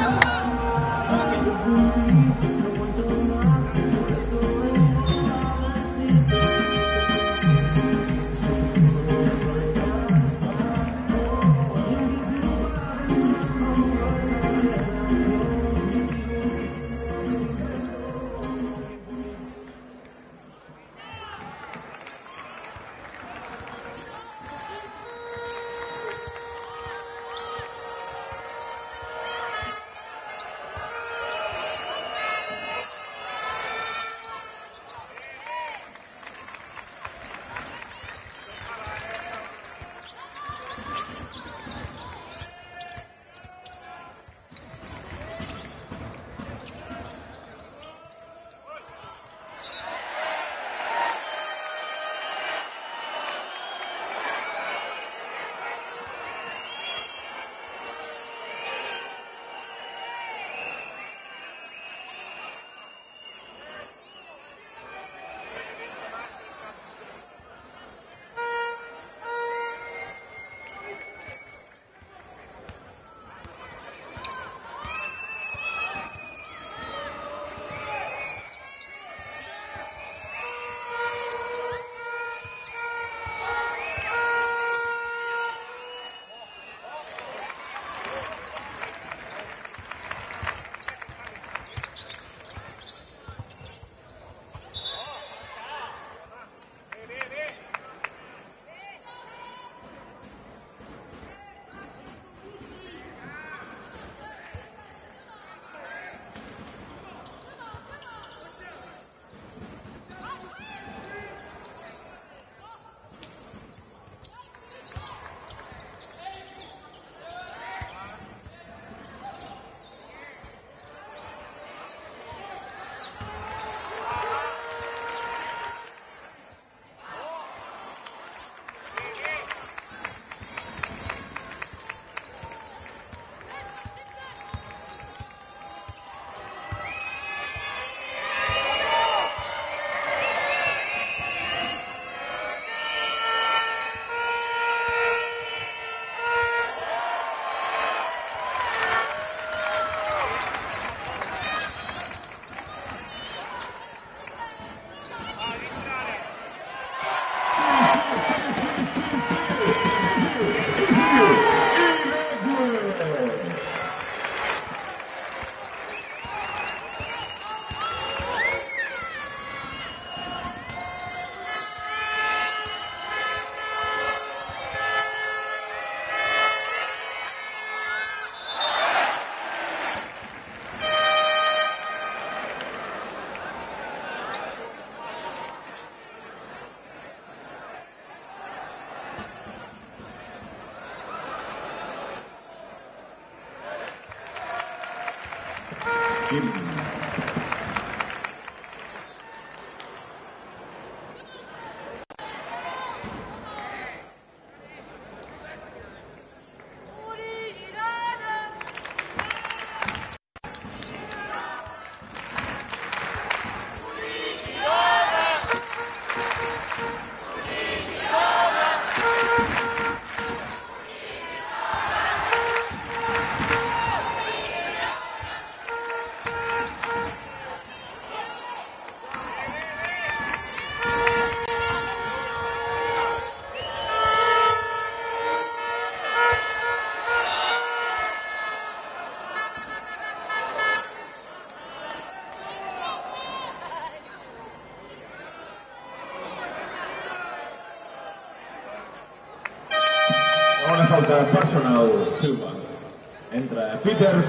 Una falta personal, Silva. Entra Peters,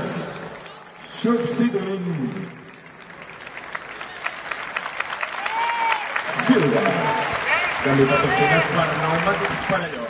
substituint Silva. Canvi patrocinat per Pneumàtics Parelló.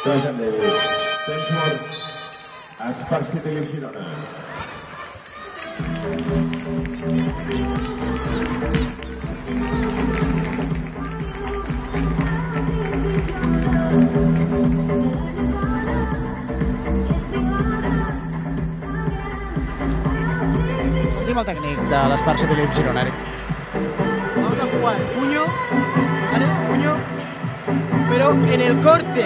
Trojan Davis. Tensworth, Espar City i Girona.
Sentim el tècnic de l'Espar City i Girona, Eric.
Vamos a jugar puño, ¿vale? Puño, pero en el corte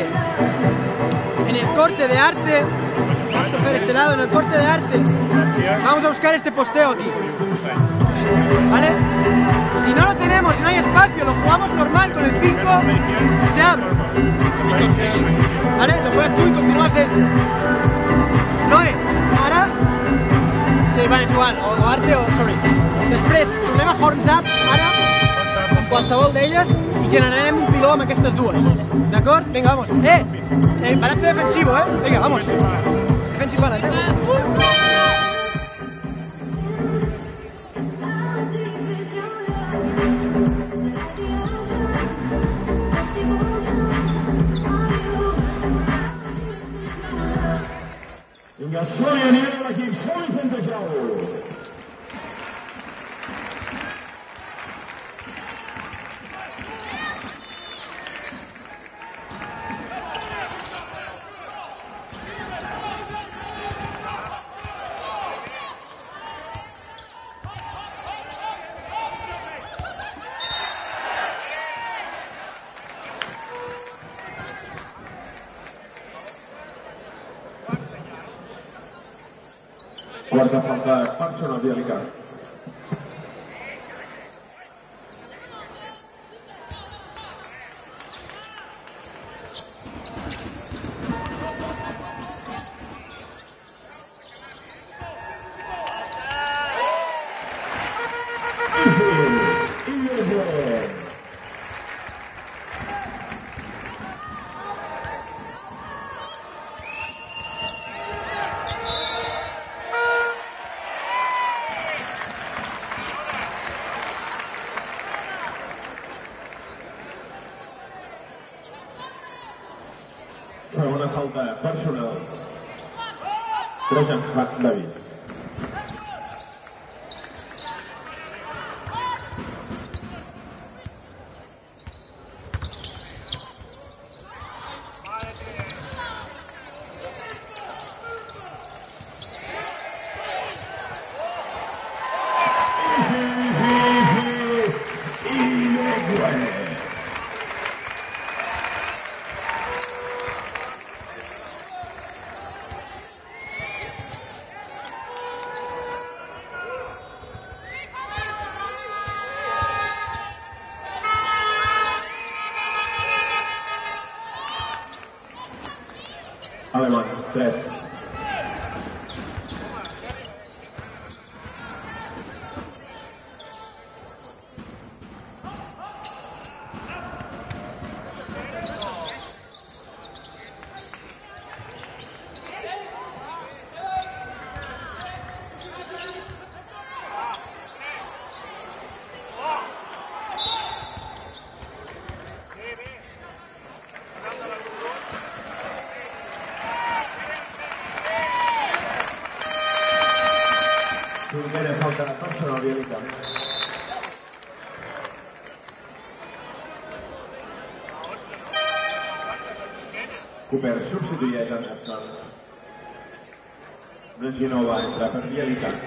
de arte, vamos a coger este lado, en el corte de arte, vamos a buscar este posteo aquí, ¿vale? Si no lo tenemos, si no hay espacio, lo jugamos normal con el 5, se abre, ¿vale? Lo juegas tú y continúas de... Noé, ara... Sí, vale, és igual, o arte o... Sorry. Després, tornem a Horns Up, ara, amb qualsevol d'elles, i generarem un piló amb aquestes dues. D'acord? Vinga, vamos. Balance defensivo, Vinga, vamos. Defensive balance.
Vinga, som-hi, anirem a l'equip, som-hi Fontejau. Quarta falta personal d'Alicat. Segona falta personal. Trojan Davis. Alemany, 3. Primera falta personal d'Alicat. Cooper substitueix Anderson. Reginova entra per Alicat.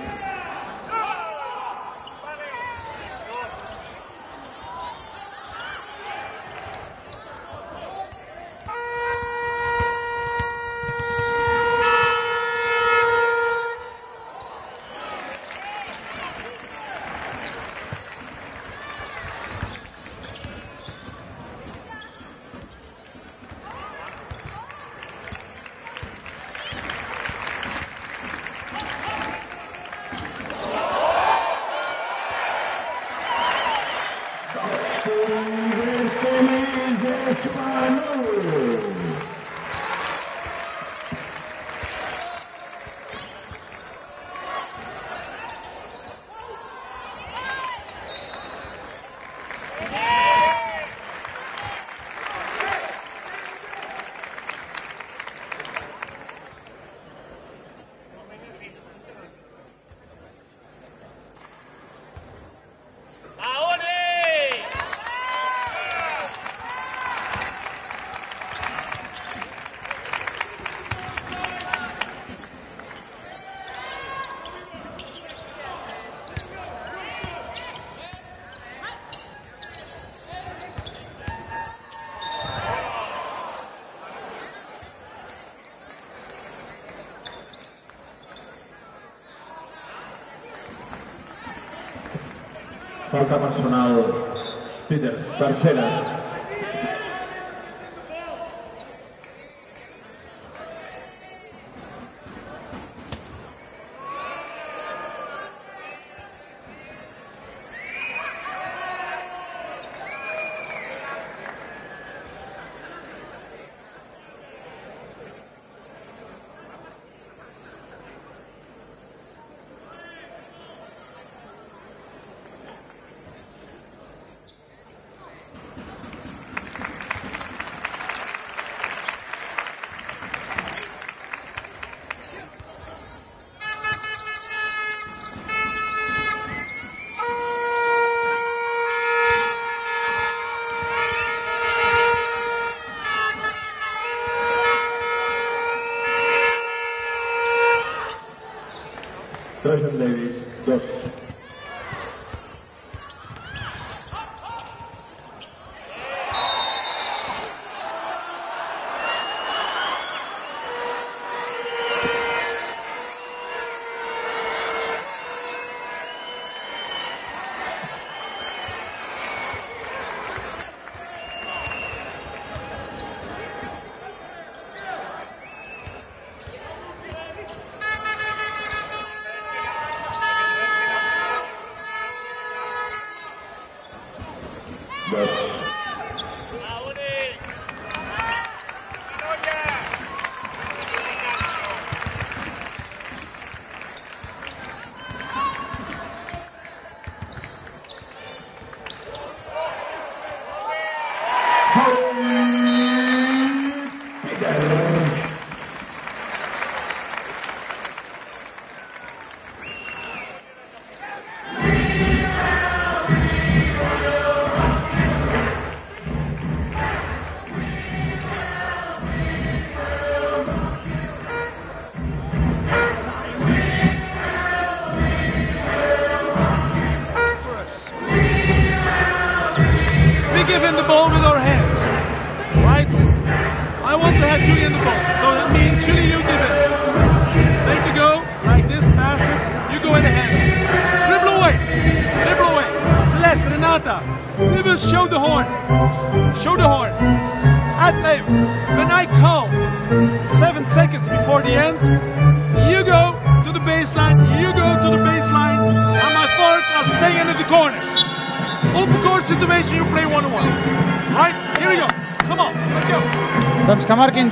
Falta personal. Peters, tercera. Trojan Davis, 2.
Show the horn. Show the horn. When I count 7 seconds before the end, you go to the baseline, you go to the baseline, and my forwards are staying into the corners. Open court situation, you play 1-on-1. Right? Here we go. Come on, let's go.
Doncs que marquin...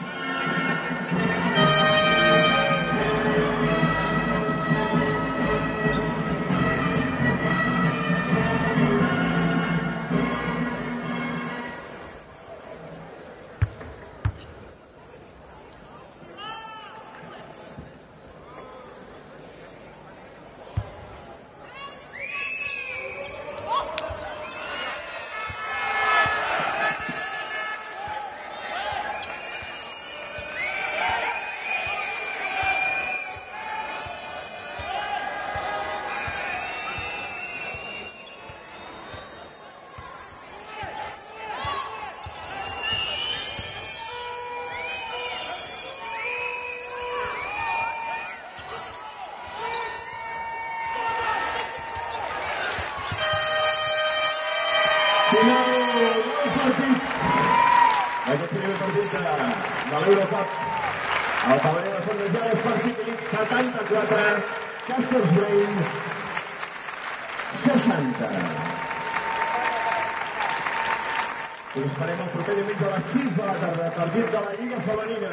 Aquest primer partit de l'Eurocup. El pavelló de Font de Joves per ciclist 74, Castors Brain 60. I esperem el proper diumenge a les 6 de la tarda, partit de la Lliga Femenina.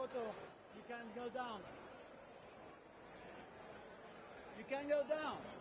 photo. You can go down. You can go down.